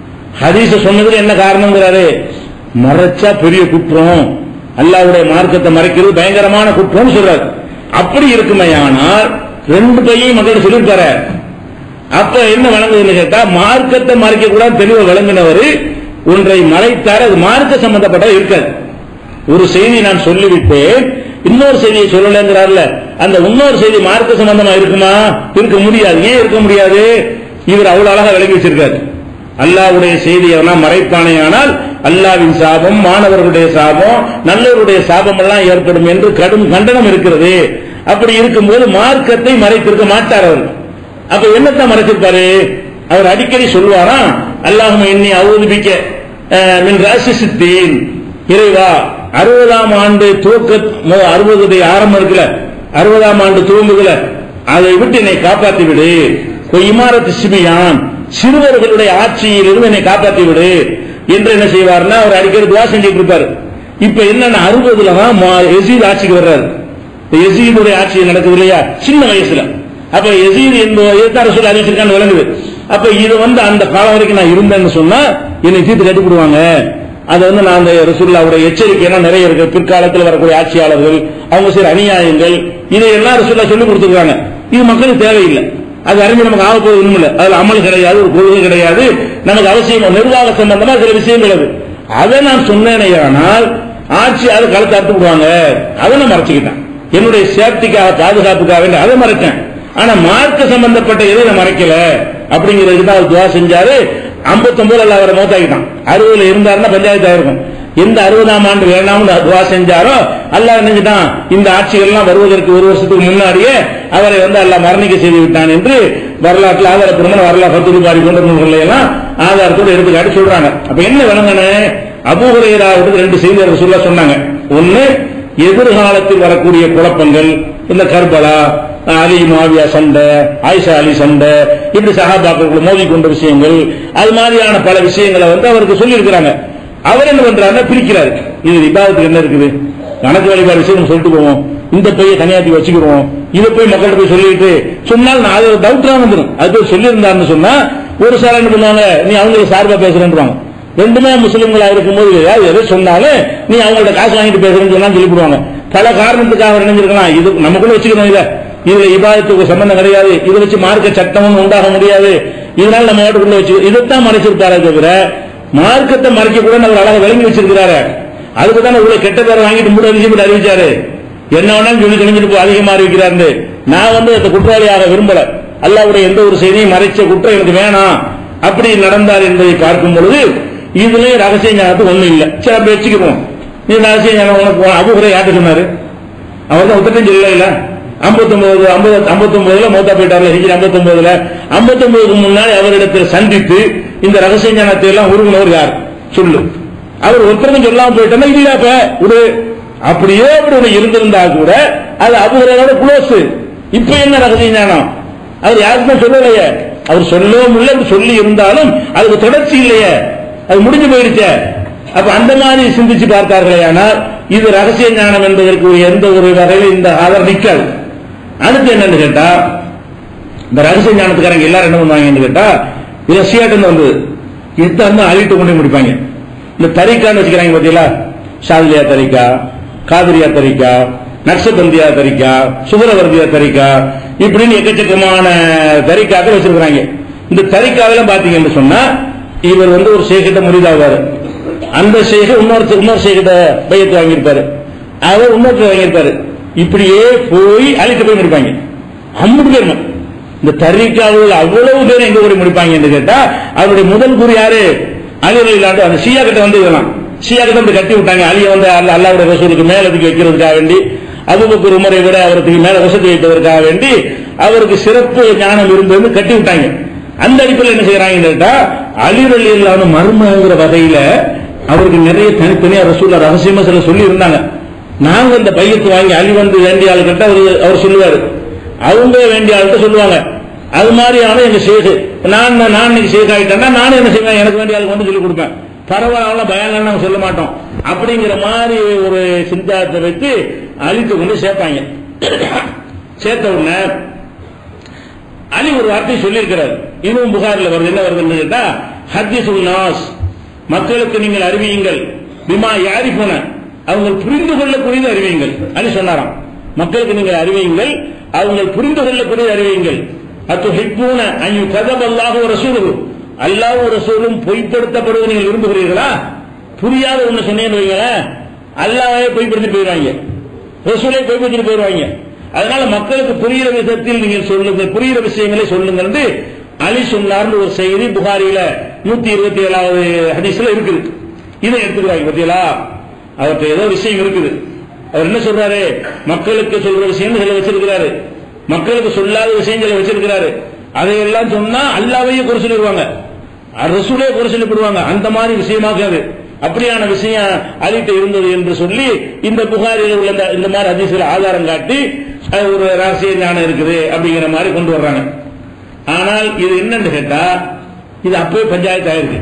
ஹதீஸ சொன்னதுக்கு என்ன காரணம்ங்கிறாரு, மறைச்சா பெரிய குற்றம், அல்லாஹ்வுடைய மார்க்கத்தை மறைக்கிறது பயங்கரமான குற்றம் சொல்றாரு. அப்படி இருக்குமையானால் ரெண்டு பையன் மக்கள் சொல்லியிருக்காரு. அப்ப என்ன வழங்குதுன்னு கேட்டா, மார்க்கத்தை மறைக்க கூடாது தெளிவாக விளங்கினவர் ஒன்றை மறைத்தார், அது மார்க்க சம்பந்தப்பட்ட இருக்காது. ஒரு செய்தி நான் சொல்லிவிட்டேன், இன்னொரு செய்தியை சொல்லலங்கிறார்ல, அந்த இன்னொரு செய்தி மார்க்க சம்பந்தமா இருக்குமா? இருக்க முடியாது. ஏன் இருக்க முடியாது? இவர் அவ்வளவு அழகா விளங்கி வச்சிருக்காரு. அல்லாஹ்வுடைய செய்தியை எல்லாம் மறைப்பானேயானால் அல்லாஹ்வின் சாபம், மாணவர்களுடைய சாபம், நல்லவருடைய சாபம் எல்லாம் ஏற்படும் என்று கடும் கண்டனம் இருக்கிறது. அப்படி இருக்கும்போது மார்க்கத்தை மறைத்திருக்க மாட்டார் அவர். அப்ப என்னத்தான் மறைச்சிருப்பாரு? அவர் அடிக்கடி சொல்வாரா, அல்லாஹும்ம இன்னி அஊது பிக்க மின் ராசிசித்தீன், இறைவா அறுபதாம் ஆண்டு துவக்க அறுபதுடைய ஆரம்பம் இருக்குல்ல, அறுபதாம் ஆண்டு துவங்குதுல, அதை விட்டு என்னை காப்பாற்றி விடு. இமாரத்து சிபியான், சிறுவர்களுடைய ஆட்சியில் இருந்து என்னை காப்பாற்றி விடு என்று என்ன செய்வார்னா அவர் அடிக்கடி துவா செஞ்சுட்டு இருப்பாரு. இப்ப என்னன்னா அறுபதுல தான் யசீத் ஆட்சிக்கு வர்றாரு. யசீதுடைய ஆட்சி நடக்குது இல்லையா சின்ன வயசுல. அப்ப யசீத் என்பது ரசூல் அறிவிச்சிருக்கான்னு விளங்குது. அப்ப இது வந்து அந்த காலம் வரைக்கும் நான் இருந்தேன்னு சொன்னா என்னை தீர்த்து கட்டிவிடுவாங்க. அது வந்து நான் அந்த ரசூலுல்லாஹ்வுடைய எச்சரிக்கை எல்லாம் நிறைய இருக்கு. பிற்காலத்தில் வரக்கூடிய ஆட்சியாளர்கள் அவங்க செய்யற அநியாயங்கள் இதையெல்லாம் ரசூலுல்லாஹ் சொல்லி கொடுத்துருக்காங்க. இது மக்களுக்கு தேவையில்லை. அது அறிஞ்சு நமக்கு ஆகப்போது ஒண்ணும் இல்லை. அதுல அமல் கிடையாது, ஒரு கொள்கை கிடையாது, நமக்கு அவசியம் நிர்வாக சம்பந்தமா சில விஷயங்கள் அது. அதை நான் சொன்னேனையானால் ஆட்சி அதை கழுத்து அறுத்து விடுவாங்க. அதை நான் மறைச்சுக்கிட்டேன், என்னுடைய சேஃப்டிக்காக பாதுகாப்புக்காக அதை மறைச்சேன். ஆனா மார்க்க சம்பந்தப்பட்ட எதை நான் மறைக்கல அப்படிங்கிறதுக்கு தான் அவர் துவா செஞ்சாரு. ஐம்பத்தி ஒன்பதுல அல்ல அவரை மௌத்தாக்கிட்டான். அறுபதுல இருந்தாருன்னா பஞ்சாயத்து ஆயிருக்கும். எந்த அறுபதாம் ஆண்டு வேணாம்னு துவா செஞ்சாரோ அல்லாஹ் நினைச்சுட்டான், இந்த ஆட்சிகள்லாம் வருவதற்கு ஒரு வருஷத்துக்கு முன்னாடியே அவரை வந்து அல்லாஹ் மரணிக்க செய்து விட்டான் என்று வரலாற்றில் ஆதாரப்பூர்வமான வரலாறு பத்து பாடி கொண்ட நூல்களை எல்லாம் ஆதாரத்தோடு எடுத்துக்காட்டி சொல்றாங்க. அப்ப என்ன விளங்கன்னு அபூ ஹுரைராவுக்கு ரெண்டு செய்தியாளர்கள் சொல்ல சொன்னாங்க. ஒன்னு, எதிர்காலத்தில் வரக்கூடிய குழப்பங்கள், இந்த கர்பலா, அலி முஆவியா சண்டை, ஆயிஷா அலி சண்டை, இப்படி சஹாபாக்கள் மோதி கொண்ட விஷயங்கள், அது மாதிரியான பல விஷயங்களை வந்து அவருக்கு சொல்லி இருக்கிறாங்க. அவர் என்ன பண்றாருன்னா பிரிக்கிறாரு. இது இபாதத்துக்கு என்ன இருக்குது, கணக்கு வழிபாடு விஷயம் சொல்லிட்டு போவோம், இந்த பைய தனியாத்தி வச்சுக்கிறோம், இதை போய் மக்கள்கிட்ட போய் சொல்லிட்டு சொன்னால் நான் அது டவுட்டா வந்துடும். அது சொல்லி இருந்தாருன்னு சொன்னா ஒரு சார் என்ன பண்ணுவாங்க, நீ அவங்களுக்கு சார்பா பேசுறேன்றாங்க. ரெண்டுமே முஸ்லிம்களா இருக்கும்போது எதை சொன்னாலும் நீ அவங்கள்ட்ட காசு வாங்கிட்டு பேசுறேன்னு சொன்னா சொல்லிவிடுவாங்க. பல காரணத்துக்காக நினைஞ்சிருக்கலாம், இது நமக்குள்ள வச்சுக்கணும், இல்ல இதுல இபாதத்துக்கு சம்பந்தம் கிடையாது, இதை வச்சு மார்க்க சட்டமும் உண்டாக முடியாது, இதனால நம்ம வீட்டுக்குள்ள வச்சு இதைத்தான் மறைச்சிருப்பாரே தவிர மார்க்கத்தை மறைக்க கூட அவர் அழகாக விளங்கி வச்சிருக்கிறாரு. அதுக்கு தான் இவ்வளவு கெட்ட பேரை வாங்கிட்டு மூட விஷயம் அறிவிச்சாரு. என்ன வேணாலும் சொல்லி தெரிஞ்சுட்டு அதிகமா அறிவிக்கிறாரு. நான் வந்து அந்த குற்றவாளியாக விரும்பல. அல்லாஹ்வுடைய எந்த ஒரு செய்தியும் மறைச்ச குற்றம் எனக்கு வேணாம் அப்படி நடந்தார் என்பதை பார்க்கும் பொழுது இதுல ரகசிய ஞானத்துக்கு ஒண்ணும் இல்லை. சரி வச்சுக்கிறோம். நீ ரகசிய ஞானம் உனக்கு அபூ ஹுரைரா யார்கிட்ட சொன்னாரு? அவர் தான் உத்தரஞ்சு இல்லை இல்ல ஐம்பத்தி ஒன்பது ஐம்பது ஐம்பத்தி ஒன்பதுல மௌத்தா போயிட்டார்ல, ஹிஜ்ரி ஐம்பத்தி ஒன்பதுல ஐம்பத்தி ஒன்பதுக்கு முன்னாடி அவரிடத்தில் சந்தித்து இந்த ரகசிய ஞானத்தை எல்லாம் உருகுனவர் யார் சொல்லு? அவர் ஒருத்தருக்கும் சொல்லாம போயிட்டா இல்ல ஒரு அப்படியே அப்படி இருந்திருந்தா கூட அது அபூ ஹுரைராவோட குளோஸ். இப்ப என்ன ரகசிய ஞானம்? அவர் யாருக்குமே சொல்லலையே. அவர் சொல்லவும் இல்லை, சொல்லி இருந்தாலும் அதுக்கு தொடர்ச்சி இல்லையே, அது முடிஞ்சு போயிடுச்சே. அப்ப அந்த மாதிரி சிந்திச்சு பார்த்தார்களே, ஆனால் இது ரகசிய ஞானம் என்பதற்கு எந்த ஒரு வகையில் இந்த ஆதாரம் நிற்காது. அடுத்து என்னன்னு கேட்டா, இந்த ரகசிய ஞானத்துக்காரங்க எல்லாரும் என்ன பண்ணுவாங்கன்னு கேட்டா, இது சியாட்டம் வந்து எத்தனை அழிட்டு கொண்டு முடிப்பாங்க. இந்த தரிக்கான்னு வச்சுக்கிறாங்க பாத்தீங்களா, ஷாதிலியா தரிக்கா, காதிரியா தரிக்கா, நக்ஷபந்தியா தரிக்கா, சுகரவர்தியா தரிக்கா, இப்படின்னு எக்கச்சக்கமான தரிக்காக்கள் வச்சிருக்கிறாங்க. இந்த தரிக்காவெல்லாம் பாத்தீங்கன்னு சொன்னா இவர் வந்து ஒரு ஷேக்கிட்ட முறிதாவாரு, அந்த ஷேக இன்னொரு இன்னொரு ஷேக்கிட்ட பையத்து வாங்கியிருப்பாரு, அவர் இன்னொருத்தர் வாங்கியிருப்பாரு, இப்படியே போய் அழிட்டு போய் முடிப்பாங்க. அம்பது பேர் இந்த தரீக்காவில் அவ்வளவு பேர் எங்க போய் முடிப்பாங்க என்று கேட்டா அவருடைய முதல் குரு யாரு? அலி ரலியல்லாஹு அந்த ஷியா கிட்ட வந்து இதெல்லாம் ஷியா கிட்ட வந்து கட்டி விட்டாங்க. அலியை வந்து அல்லாஹ்வுடைய ரசூலுக்கு மேல தூக்கி வைக்கிறதுக்காக வேண்டி, அபூபக்கர் உமரை விட அவருக்கு மேல வசதி வைப்பதற்காக வேண்டி அவருக்கு சிறப்பு ஞானம் இருந்தது கட்டி விட்டாங்க. அந்த அடிப்படையில் என்ன செய்யறாங்கன்னு கேட்டா அலி ரலியல்லாஹு மர்மங்கிற வகையில அவருக்கு நிறைய தனித்தனியா ரசூலுல்லாஹ் ரகசியமா சில சொல்லி இருந்தாங்க. நாங்க இந்த பையத்து வாங்கி அலி வந்து வேண்டிய ஆளு கிட்ட அவர் சொல்லுவாரு, அவங்க வேண்டிய ஆள்கிட்ட சொல்லுவாங்க. அது மாதிரியான எங்க ஷேக் நான் நான் இன்னைக்கு ஷேக் ஆகிட்டேன்னா நானும் என்ன செய்வேன், எனக்கு வேண்டிய ஆளுக்கு வந்து சொல்லி கொடுப்பேன். பரவாயில்ல பயான் நாங்க சொல்ல மாட்டோம் அப்படிங்கிற மாதிரி ஒரு சிந்தாத்தை வைத்து அலிக்கு கொண்டு சேர்ப்பாங்க. சேர்த்த உடனே அலி ஒரு வார்த்தை சொல்லியிருக்கிறார். இதுவும் புகாரில் வருது. என்ன வருதுன்னு கேட்டா ஹதீசுல் நாஸ், மக்களுக்கு நீங்கள் அறிவியுங்கள், பிமா யாரிஃபுன, அவங்க புரிந்து கொள்ளக்கூடியது அறிவியுங்கள். அலி சொன்னாராம், மக்களுக்கு நீங்கள் அறிவியுங்கள், அவங்க புரிந்து கொள்ளக்கூடியது அறிவியுங்கள். அத்துஹிப்பூன அன் யுகதபல்லாஹு வ ரசூலுஹு, அல்லாஹ்வும் ரசூலும் பொய்ப்படுத்தப்படுவதை நீங்கள் விரும்புகிறீர்களா? புரியாத ஒண்ணு சொன்னேன்னு வைங்களேன், அல்லாஹ்வே பொய்ப்படுத்தி போயிடுவாங்க, ரசூலை பொய்ப்படுத்தி போயிடுவாங்க. அதனால மக்களுக்கு புரிகிற விதத்தில் நீங்கள் சொல்லுங்க, புரிகிற விஷயங்களை சொல்லுங்க என்று அலி சொன்னார்னு ஒரு செய்தி புகாரியில நூத்தி இருபத்தி ஏழாவது ஹதீஸ்ல இருக்குது. இதை எடுத்துக்கிறாங்க பத்தியலா, அவர்கிட்ட ஏதோ விஷயம் இருக்குது. அவர் என்ன சொல்றாரு, மக்களுக்கு சொல்ற விஷயம் சில வச்சிருக்கிறாரு, மக்களுக்கு சொல்லாத விஷயங்களை வச்சிருக்கிறாரு. அதையெல்லாம் சொன்னா அல்லாஹ்வையே குறை சொல்லிடுவாங்க, ரசூலே குறை சொல்லப்படுவாங்க. அந்த மாதிரி விஷயமாக்காது, அப்படியான விஷயம் அலிட்ட இருந்தது என்று சொல்லி இந்த புகாரில் உள்ள இந்த மாதிரி ஹதீஸ்ல ஆதாரம் காட்டி ஒரு ரகசிய ஞானம் இருக்குது அப்படிங்கிற மாதிரி கொண்டு வர்றாங்க. ஆனால் இது என்னன்னு கேட்டா இது அப்பவே பஞ்சாயத்து ஆயிருக்கு.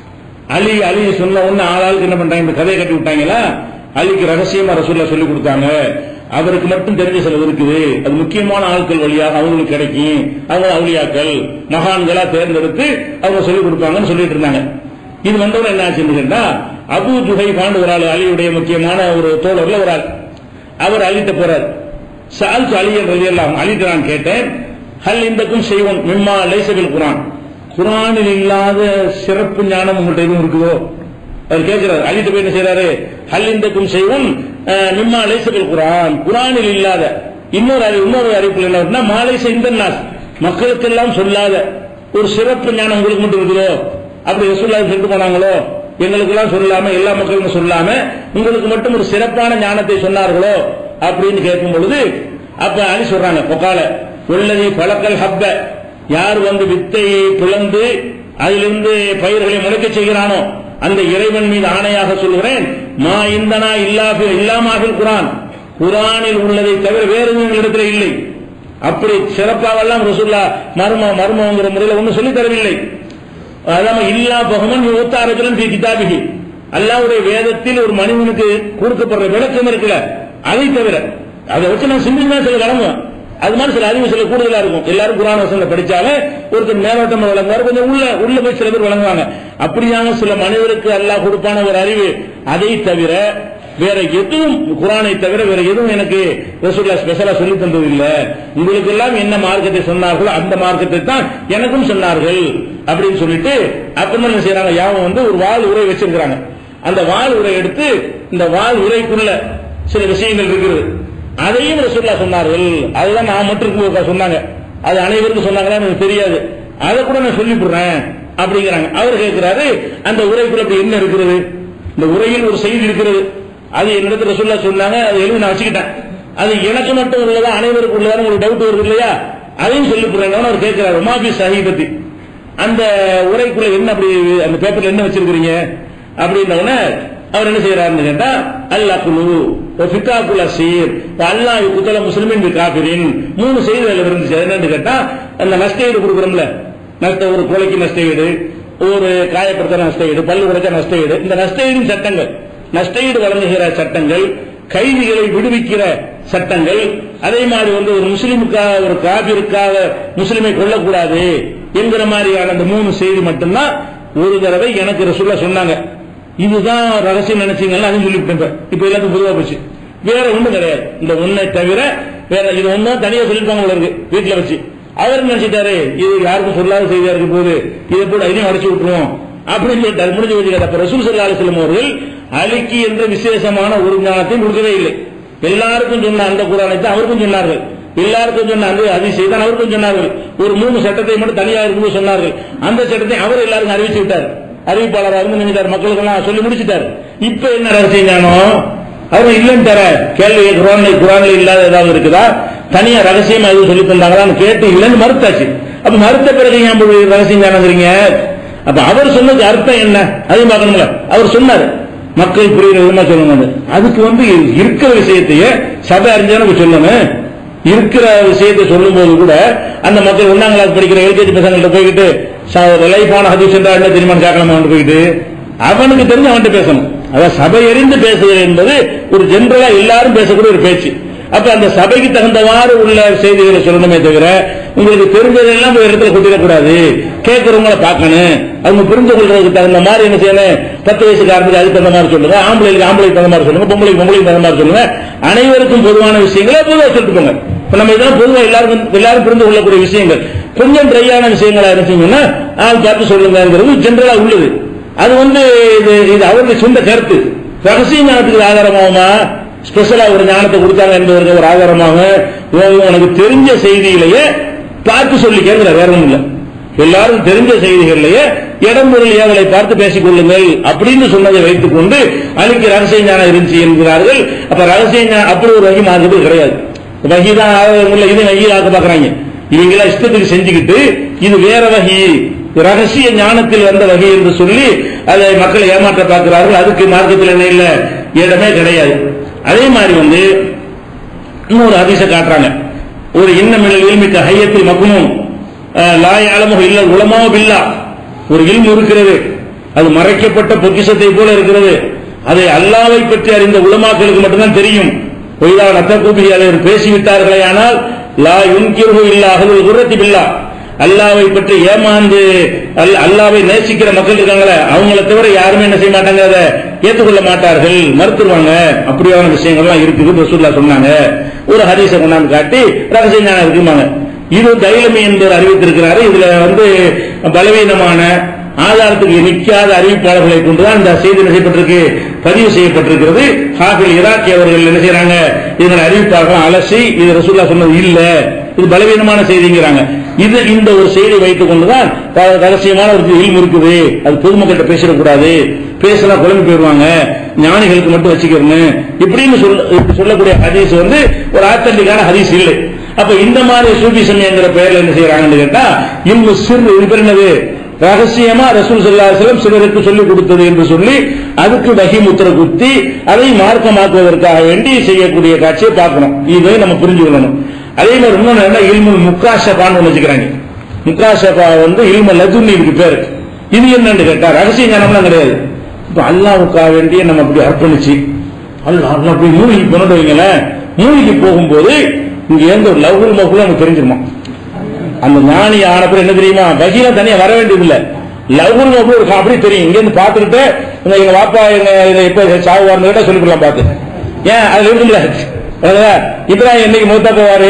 அலி அலி சொன்ன ஒண்ணு ஆளாளுக்கு என்ன பண்றாங்க, இந்த கதையை கட்டி விட்டாங்களா, அலிக்கு ரகசியமா ரசூலுல்லாஹ் சொல்லி கொடுத்தாங்க, அவருக்கு மட்டும் தெரிஞ்ச சிலது இருக்குது, அது முக்கியமான ஆட்கள் வழியாக அவங்களுக்கு கிடைக்கும், அவங்க அவுலியாக்கள் மகான்களா தேர்ந்தெடுத்து அவங்க சொல்லிக் கொடுப்பாங்கன்னு சொல்லிட்டு இருந்தாங்க. இது வந்தவங்க என்ன ஆச்சுன்னு கேட்டா அபூ ஜுஹைஃபான்னு ஒரு ஆள், அலியுடைய முக்கியமான ஒரு தோழர்ல ஒரு ஆள், அவர் அலிட்ட போறார். சால் அலியன் ரலியல்லாஹு அலிட்ட நான் கேட்டேன், ஹல் இந்தக்கும் செய்வோம் மிம்மா லைஸ பில் குர்ஆன், குர்ஆனில் இல்லாத சிறப்பு ஞானம் உங்கள்கிட்ட எதுவும் இருக்குதோ? அவர் கேட்கிறார். அலிட்ட போய் என்ன செய்யறாரு, ஹல் இந்தக்கும் செய்வோம் மிம்மா லைஸ பில் குர்ஆன், குர்ஆனில் இல்லாத இன்னொரு இன்னொரு அறிவிப்பு என்ன, மாலை செய்த நாஸ், மக்களுக்கெல்லாம் சொல்லாத ஒரு சிறப்பு ஞானம் உங்களுக்கு மட்டும் இருக்குதோ? அப்படி ரசூலுல்லாஹ் சொல்லிட்டு போனாங்களோ, எங்களுக்கெல்லாம் சொல்லாம எல்லா மக்களுக்கும் சொல்லாம உங்களுக்கு மட்டும் ஒரு சிறப்பான ஞானத்தை சொன்னார்களோ அப்படின்னு கேட்கும் பொழுது அப்ப அலி சொல்றாங்க, பொக்கால உள்ளதி பழக்கல் ஹப்ப, யார் வந்து வித்தையை பிளந்து அதிலிருந்து பயிர்களை முளைக்க செய்கிறானோ அந்த இறைவன் மீது ஆணையாக சொல்கிறேன், மா இந்தனா இல்லாஃபி இல்லாமாஃபில் குர்ஆன், குர்ஆனில் உள்ளதை தவிர வேறு எங்களிடத்தில் இல்லை. அப்படி சிறப்பாவெல்லாம் ரசூலுல்லாஹ் மர்ம மர்மங்கிற முறையில் ஒன்றும் சொல்லித் தரவில்லை. அதாம இல்லா பகமன் யுத்தாரஜுலன் ஃபீ கிதாபிஹி, அல்லாஹ்வுடைய வேதத்தில் ஒரு மனிதனுக்கு கொடுக்கப்படுற விளக்கம் இருக்குல்ல, அதை தவிர அதை வச்சு நான் சிம்பிளா சில வழங்குவேன். அது மாதிரி சில அறிவு சில கூடுதலா இருக்கும். எல்லாரும் குர்ஆன் வசனத்தை படிச்சாலே ஒருத்தர் மேலோட்டமா வழங்குவார், கொஞ்சம் உள்ள உள்ள போய் சில பேர் வழங்குவாங்க. அப்படியான சில மனிதருக்கு அல்லாஹ் கொடுப்பான ஒரு அறிவு, அதை தவிர வேற எதுவும் குர்ஆனை தவிர வேற எதுவும் எனக்கு ரசூலுல்லாஹ் ஸ்பெஷலா சொல்லி தந்தது இல்ல. உங்களுக்கு எல்லாம் என்ன மார்க்கத்தை சொன்னார்களோ அந்த மார்க்கத்தை தான் எனக்கும் சொன்னார்கள் அப்படின்னு சொல்லிட்டு அப்புறமா என்ன செய்யறாங்க, யாவும் வந்து ஒரு வாள் உரை வச்சிருக்கிறாங்க. அந்த வாள் உரை எடுத்து இந்த வாள் உரைக்குள்ள சில விஷயங்கள் இருக்குது, அதையும் ரசூலுல்லாஹ் சொன்னார்கள். அதுதான் நான் மட்டும் சொன்னாங்க, அது அனைவருக்கும் சொன்னாங்களா எனக்கு தெரியாது, அதை கூட நான் சொல்லி போடுறேன் அப்படிங்கிறாங்க. அவர் கேட்கிறாரு, அந்த உரைக்குள்ள அப்படி என்ன இருக்கிறது? இந்த உரையில் ஒரு செய்தி இருக்கிறது, அது என்னிடத்துல ரசூலுல்லாஹ் சொன்னாங்க, அதை எழுதி நான் வச்சுக்கிட்டேன், அது எனக்கு மட்டும் உள்ளதா அனைவருக்கு உள்ளதா உங்களுக்கு டவுட் வருது இல்லையா, அதையும் சொல்லி போடுறேன். அவர் கேட்கிறாரு, மாபி சஹீபத்தி, அந்த உரைக்குள்ள என்ன அப்படி அந்த பேப்பர்ல என்ன வச்சிருக்கிறீங்க அப்படின்னோடனே அவர் என்ன செய்யறாருன்னு கேட்டா அல்லாஹ் குலு ஃபிகாக்குல் அசீர் அல்லாஹ் குதல முஸ்லிமின் பி காஃபிரின், மூணு செய்திகள் இருந்துச்சு. என்னன்னு கேட்டா அந்த நஷ்டஈடு கொடுக்குறோம்ல, நஷ்ட ஒரு கொலைக்கு நஷ்டஈடு, ஒரு காயப்படுத்த நஷ்டஈடு, பல்லு உடைக்க நஷ்டஈடு, இந்த நஷ்டஈடின் சட்டங்கள், நஷ்டஈடு வழங்குகிற சட்டங்கள், கைதிகளை விடுவிக்கிற சட்டங்கள், அதே மாதிரி வந்து ஒரு முஸ்லிமுக்காக ஒரு காபிருக்காக முஸ்லிமை கொல்லக்கூடாது என்கிற மாதிரியான அந்த மூணு செய்தி மட்டும்தான் ஒரு தடவை எனக்கு ரசூலுல்லாஹ் சொன்னாங்க. இதுதான் ரகசியம் நினைச்சீங்கன்னா அதையும் சொல்லிவிட்டேன். இப்ப எல்லாத்துக்கும் பொதுவா போச்சு, வேற ஒண்ணும் கிடையாது. இந்த ஒன்னை தவிர வேற இது ஒன்னும் தனியா சொல்லிருப்பாங்க இருக்கு வீட்டுல வச்சு. அவர் நினைச்சிட்டாரு இது யாருக்கும் சொல்லாத செய்தியா இருக்கு போது இதை கூட இதையும் அடிச்சு விட்டுருவோம் அப்படின்னு சொல்லிட்டாரு. முடிஞ்சு வச்சுக்காரு. அப்ப ரசூல் ஸல்லல்லாஹு அலைஹி வஸல்லம் அவர்கள் அலிக்கு என்ற விசேஷமான ஒரு ஞானத்தை கொடுக்கவே இல்லை. எல்லாருக்கும் சொன்ன அந்த குர்ஆனை தான் அவருக்கும் சொன்னார்கள். எல்லாருக்கும் சொன்னாங்க அதிசயம் தான் அவருக்கும் சொன்னார்கள். ஒரு மூணு சட்டத்தை மட்டும் தனியாக இருக்கும்போது சொன்னார்கள். அந்த சட்டத்தை அவர் எல்லாருக்கும் அறிவிச்சு விட்டார். அறிவிப்பாளராக இருந்து நினைச்சார், மக்களுக்கு எல்லாம் சொல்லி முடிச்சுட்டார். இப்ப என்ன ரகசியம் ஞானம் அவர் இல்லன்னு தர கேள்வி குரான்ல குரான்ல இல்லாத ஏதாவது இருக்குதா, தனியா ரகசியமா எதுவும் சொல்லி தந்தாங்களான்னு கேட்டு இல்லன்னு மறுத்தாச்சு. அப்ப மறுத்த பிறகு ஏன் ரகசியம் ஞானங்கிறீங்க? அப்ப அவர் சொன்னது அர்த்தம் என்ன அதையும் பார்க்கணும்ல. அவர் சொன்னார் மக்கள் புரியுற விதமா சொல்லணும். அதுக்கு வந்து இருக்கிற விஷயத்தையே சபை அறிஞனுக்கு சொல்லணும். இருக்கிற விஷயத்தை சொல்லும் போது கூட அந்த மக்கள் ஒன்னாம் கிளாஸ் படிக்கிற எல்கேஜி பசங்கள்ட்ட போய்கிட்டு லைஃபான ஹதீஸ் என்றா என்ன தெரியுமா கேட்கலாமா போயிட்டு அவனுக்கு தெரிஞ்சு அவன்கிட்ட பேசணும். அதாவது சபை அறிந்து பேசுவது என்பது ஒரு ஜென்ரலா எல்லாரும் பேசக்கூடிய ஒரு பேச்சு. அப்ப அந்த சபைக்கு தகுந்தவாறு உள்ள செய்திகளை சொல்லணுமே தவிர உங்களுக்கு தெரிஞ்சதெல்லாம் ஒரு இடத்துல கொட்டிடக்கூடாது. கேட்கறவங்களை பார்க்கணும், அவங்க புரிஞ்சு கொள்றதுக்கு தகுந்த மாதிரி என்ன செய்யணும். பத்து வயசுக்காரத்துக்கு அதுக்கு தகுந்த மாதிரி சொல்லுங்க, ஆம்பளைக்கு ஆம்பளைக்கு தகுந்த மாதிரி சொல்லுங்க, பொம்பளைக்கு பொம்பளைக்கு தகுந்த மாதிரி சொல்லுங்க. அனைவருக்கும் பொதுவான விஷயங்களை பொதுவாக சொல்லிட்டு போங்க. இப்ப நம்ம இதெல்லாம் பொதுவாக எல்லாருக்கும் எல்லாரும் புரிந்து கொள்ளக்கூடிய விஷயங்கள். கொஞ்சம் ட்ரையான விஷயங்களா இருந்துச்சுன்னா ஆள் பார்த்து சொல்லுங்கிறது ஜென்ரலா உள்ளது. அது வந்து இது அவருக்கு சொந்த கருத்து. ரகசிய ஞானத்துக்கு ஆதாரமாகுமா, ஸ்பெஷலா ஒரு ஞானத்தை கொடுத்தாங்க என்பதற்கு ஒரு ஆதாரமாக உனக்கு தெரிஞ்ச செய்தியிலேயே பார்த்து சொல்லி கேட்கிற வேற ஒன்றும் இல்லை. எல்லாரும் தெரிஞ்ச செய்திகளையே இடம் பொருள் ஏவலை பார்த்து பேசிக் கொள்ளுங்கள் அப்படின்னு சொன்னதை வைத்துக் கொண்டு அன்னைக்கு ரகசிய ஞானம் இருந்துச்சு என்கிறார்கள். அப்ப ரகசிய ஞானம் அப்படி ஒரு வகி மாறுறது கிடையாது. வகிதான் இதை வகி ஆக்க பாக்குறாங்க. இவங்க எல்லாம் இஷ்டத்துக்கு செஞ்சுக்கிட்டு இது வேற வகி, ரகசிய ஞானத்தில் வந்த வகை என்று சொல்லி அதை மக்களை ஏமாற்ற பார்க்கிறார்கள். அதுக்கு மார்க்கத்தில் என்ன இல்லை, இடமே கிடையாது. அதே மாதிரி வந்து இன்னொரு ஹதீஸ காட்டுறாங்க. ஒரு இன்னமில் இல்மிக்க ஹையத்தில் மக்னூன் லா யஅலமுஹு இல்லா உலமாஉ பில்லாஹ். ஒரு இல்மு இருக்கிறது, அது மறைக்கப்பட்ட பொக்கிஷத்தை போல இருக்கிறது. அதை அல்லாஹ்வை பற்றி அறிந்த உலமாக்களுக்கு மட்டும்தான் தெரியும். ஒய்தா நத்தகூபி அதை பேசிவிட்டார்களே ஆனால் லா யுன்கிருஹு இல்லா அஹ்லுல் குர்ரத்தி பில்லாஹ். அல்லாஹ்வை பற்றி ஏமாந்து அல்லாஹ்வை நேசிக்கிற மக்கள் இருக்காங்களே அவங்கள தவிர யாருமே என்ன செய்ய மாட்டாங்க, அதை ஏற்றுக்கொள்ள மாட்டார்கள், மறுத்துருவாங்க. அப்படியான விஷயங்கள்லாம் இருக்குது ரசூலுல்லாஹ் சொன்னாங்க. ஒரு ஹதீஸை கொண்டாந்து காட்டி ரகசிய ஞானம் இருக்குமாங்க. இது தைலமி என்பவர் அறிவித்திருக்கிறாரு. இதுல வந்து பலவீனமான ஆதாரத்துக்கு நிற்காத அறிவிப்பாளர்களை கொண்டுதான் இந்த செய்தி செய்யப்பட்டிருக்கு, பதிவு செய்யப்பட்டிருக்கிறது. ஹாஃபில் இராக்கி அவர்கள் என்ன செய்யறாங்க, இதனை அறிவிப்பார்கள் அலசி இது ரசூலுல்லாஹ் சொன்னது இல்ல, இது பலவீனமான செய்திங்கிறாங்க. இது இந்த ஒரு செய்தி வைத்துக் கொண்டுதான் ரகசியமான ஒரு இல்மு இருக்குது, அது பொதுமக்கள்கிட்ட பேசிடக்கூடாது, பேசினா குழம்பு போயிடுவாங்க, ஞானிகளுக்கு மட்டும் வச்சுக்கிறேன்னு இப்படின்னு சொல்லக்கூடிய ஹதீஸ் வந்து ஒரு ஆத்தன்டிக்கான ஹதீஸ் இல்லை. அப்ப இந்த மாதிரி சூஃபிசம் என்கிற பெயர்ல என்ன செய்யறாங்கன்னு கேட்டா இல்மு சிர் என்னது ரகசியமா ரசூல் ஸல்லல்லாஹு அலைஹி வஸல்லம் சிலருக்கு சொல்லிக் கொடுத்தது என்று சொல்லி அதுக்கு வஹி முத்திர குத்தி அதை மார்க்கமாக்குவதற்காக வேண்டி செய்யக்கூடிய காட்சியை பார்க்கணும். இதை நம்ம புரிஞ்சுக்கணும். அதே மாதிரி இன்னொன்னு என்ன, இல்முல் முக்காஷபான்னு வச்சுக்கிறாங்க. முக்காஷபா வந்து இல்மு லதுன்னி இதுக்கு பேரு. இது என்னன்னு கேட்டா ரகசிய ஞானம்லாம் கிடையாது. இப்ப அல்லாஹ்வுக்காக வேண்டிய நம்ம அப்படி அர்ப்பணிச்சு அல்லாஹ் அல்லாஹ் அப்படி மூலிகை கொண்டு வைங்களேன், மூலிகை போகும்போது இங்க எந்த ஒரு லவ்குல் மகுல் நமக்கு தெரிஞ்சிருமா. அந்த ஞானி ஆனப்பறம் என்ன தெரியுமா, வகில தனியா வர வேண்டியதில்லை, லவ்குல் மகுல் ஒரு அப்படி தெரியும். இங்க இருந்து பாத்துக்கிட்டு எங்க வாப்பா எங்க இப்ப சாவுவார்னு கேட்டா சொல்லிக்கலாம் பார்த்து. ஏன் அதுல இருக்குல்ல இப்ராஹிம் என்னைக்கு மூத்தா போவாரு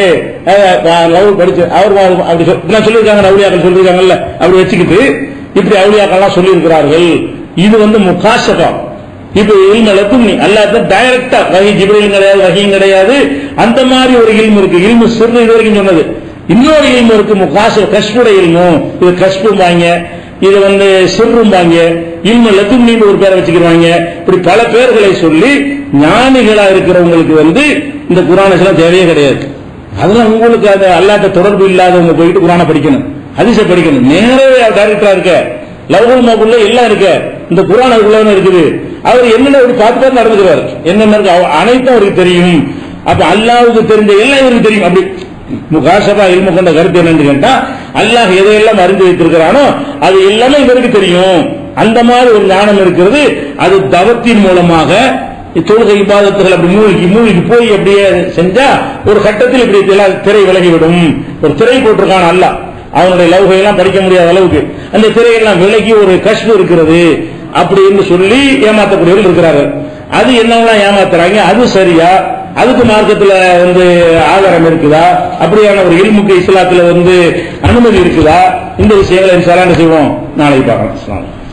லவ் படிச்சு அவர் அப்படி சொல்லியிருக்காங்க, அவுளியாக்கள் சொல்லியிருக்காங்கல்ல, அப்படி வச்சுக்கிட்டு இப்படி அவுளியாக்கள்லாம் சொல்லி இருக்கிறார்கள். இது வந்து முகாஷபா. இப்ப இல்மலக்கும் அல்லாத டைரக்டா வகி ஜிப்ரீல் கிடையாது, வகியும் கிடையாது. அந்த மாதிரி ஒரு இல்மு இருக்கு. இல்மு சிறு இது வரைக்கும் சொன்னது. இன்னொரு இல்மு இருக்கு முகாஷ கஷ்புடைய இல்மு. இது கஷ்பும்பாங்க, இது வந்து சிறும்பாங்க, இல்மு லதுன்னி ஒரு பேரை வச்சுக்கிறாங்க. இப்படி பல பேர்களை சொல்லி ஞானிகளா இருக்கிறவங்களுக்கு வந்து இந்த குர்ஆன் எல்லாம் தேவையே கிடையாது. அதெல்லாம் உங்களுக்கு அது அல்லாஹ்ட்ட தொடர்பு இல்லாதவங்க போயிட்டு குர்ஆனை படிக்கணும், ஹதீஸை படிக்கணும். நேரவே டைரக்டா இருக்க லவ்ஹுல் மஹ்ஃபூல்ல எல்லாம் இருக்கு, இந்த குர்ஆன் அதுக்குள்ள இருக்குது. அவர் என்னென்ன ஒரு பார்த்து பார்த்து நடந்துக்கிறார், என்னென்ன இருக்கு அனைத்தும் அவருக்கு தெரியும். அப்ப அல்லாஹ்வுக்கு தெரிஞ்ச எல்லாம் இவருக்கு தெரியும். அப்படி முகாஷபா இல்மு கொண்ட கருத்து என்னன்னு கேட்டா அல்லாஹ் எதையெல்லாம் அறிந்து வைத்திருக்கிறானோ அது எல்லாமே இவருக்கு தெரியும். அந்த மாதிரி ஒரு ஞானம் இருக்கிறது. அது தவத்தின் மூலமாக தொழுகை இபாதத்துகள் அப்படி மூழ்கி மூழ்கி போய் அப்படியே செஞ்சா ஒரு கட்டத்தில் இப்படி திரை விலகிவிடும். ஒரு திரை போட்டிருக்கான அல்லாஹ், அவனுடைய லவ்கையெல்லாம் படிக்க முடியாத அளவுக்கு அந்த திரையெல்லாம் விலகி ஒரு கஷ்பு இருக்கிறது அப்படின்னு சொல்லி ஏமாத்தக்கூடியவர்கள் இருக்கிறார்கள். அது என்னவெல்லாம் ஏமாத்துறாங்க, அது சரியா, அதுக்கு மார்க்கத்துல வந்து ஆதாரம் இருக்குதா, அப்படியான ஒரு இல்முக்கு இஸ்லாத்துல வந்து அனுமதி இருக்குதா, இந்த விஷயங்களை என்ன செய்வோம் நாளைக்கு பார்க்கலாம்.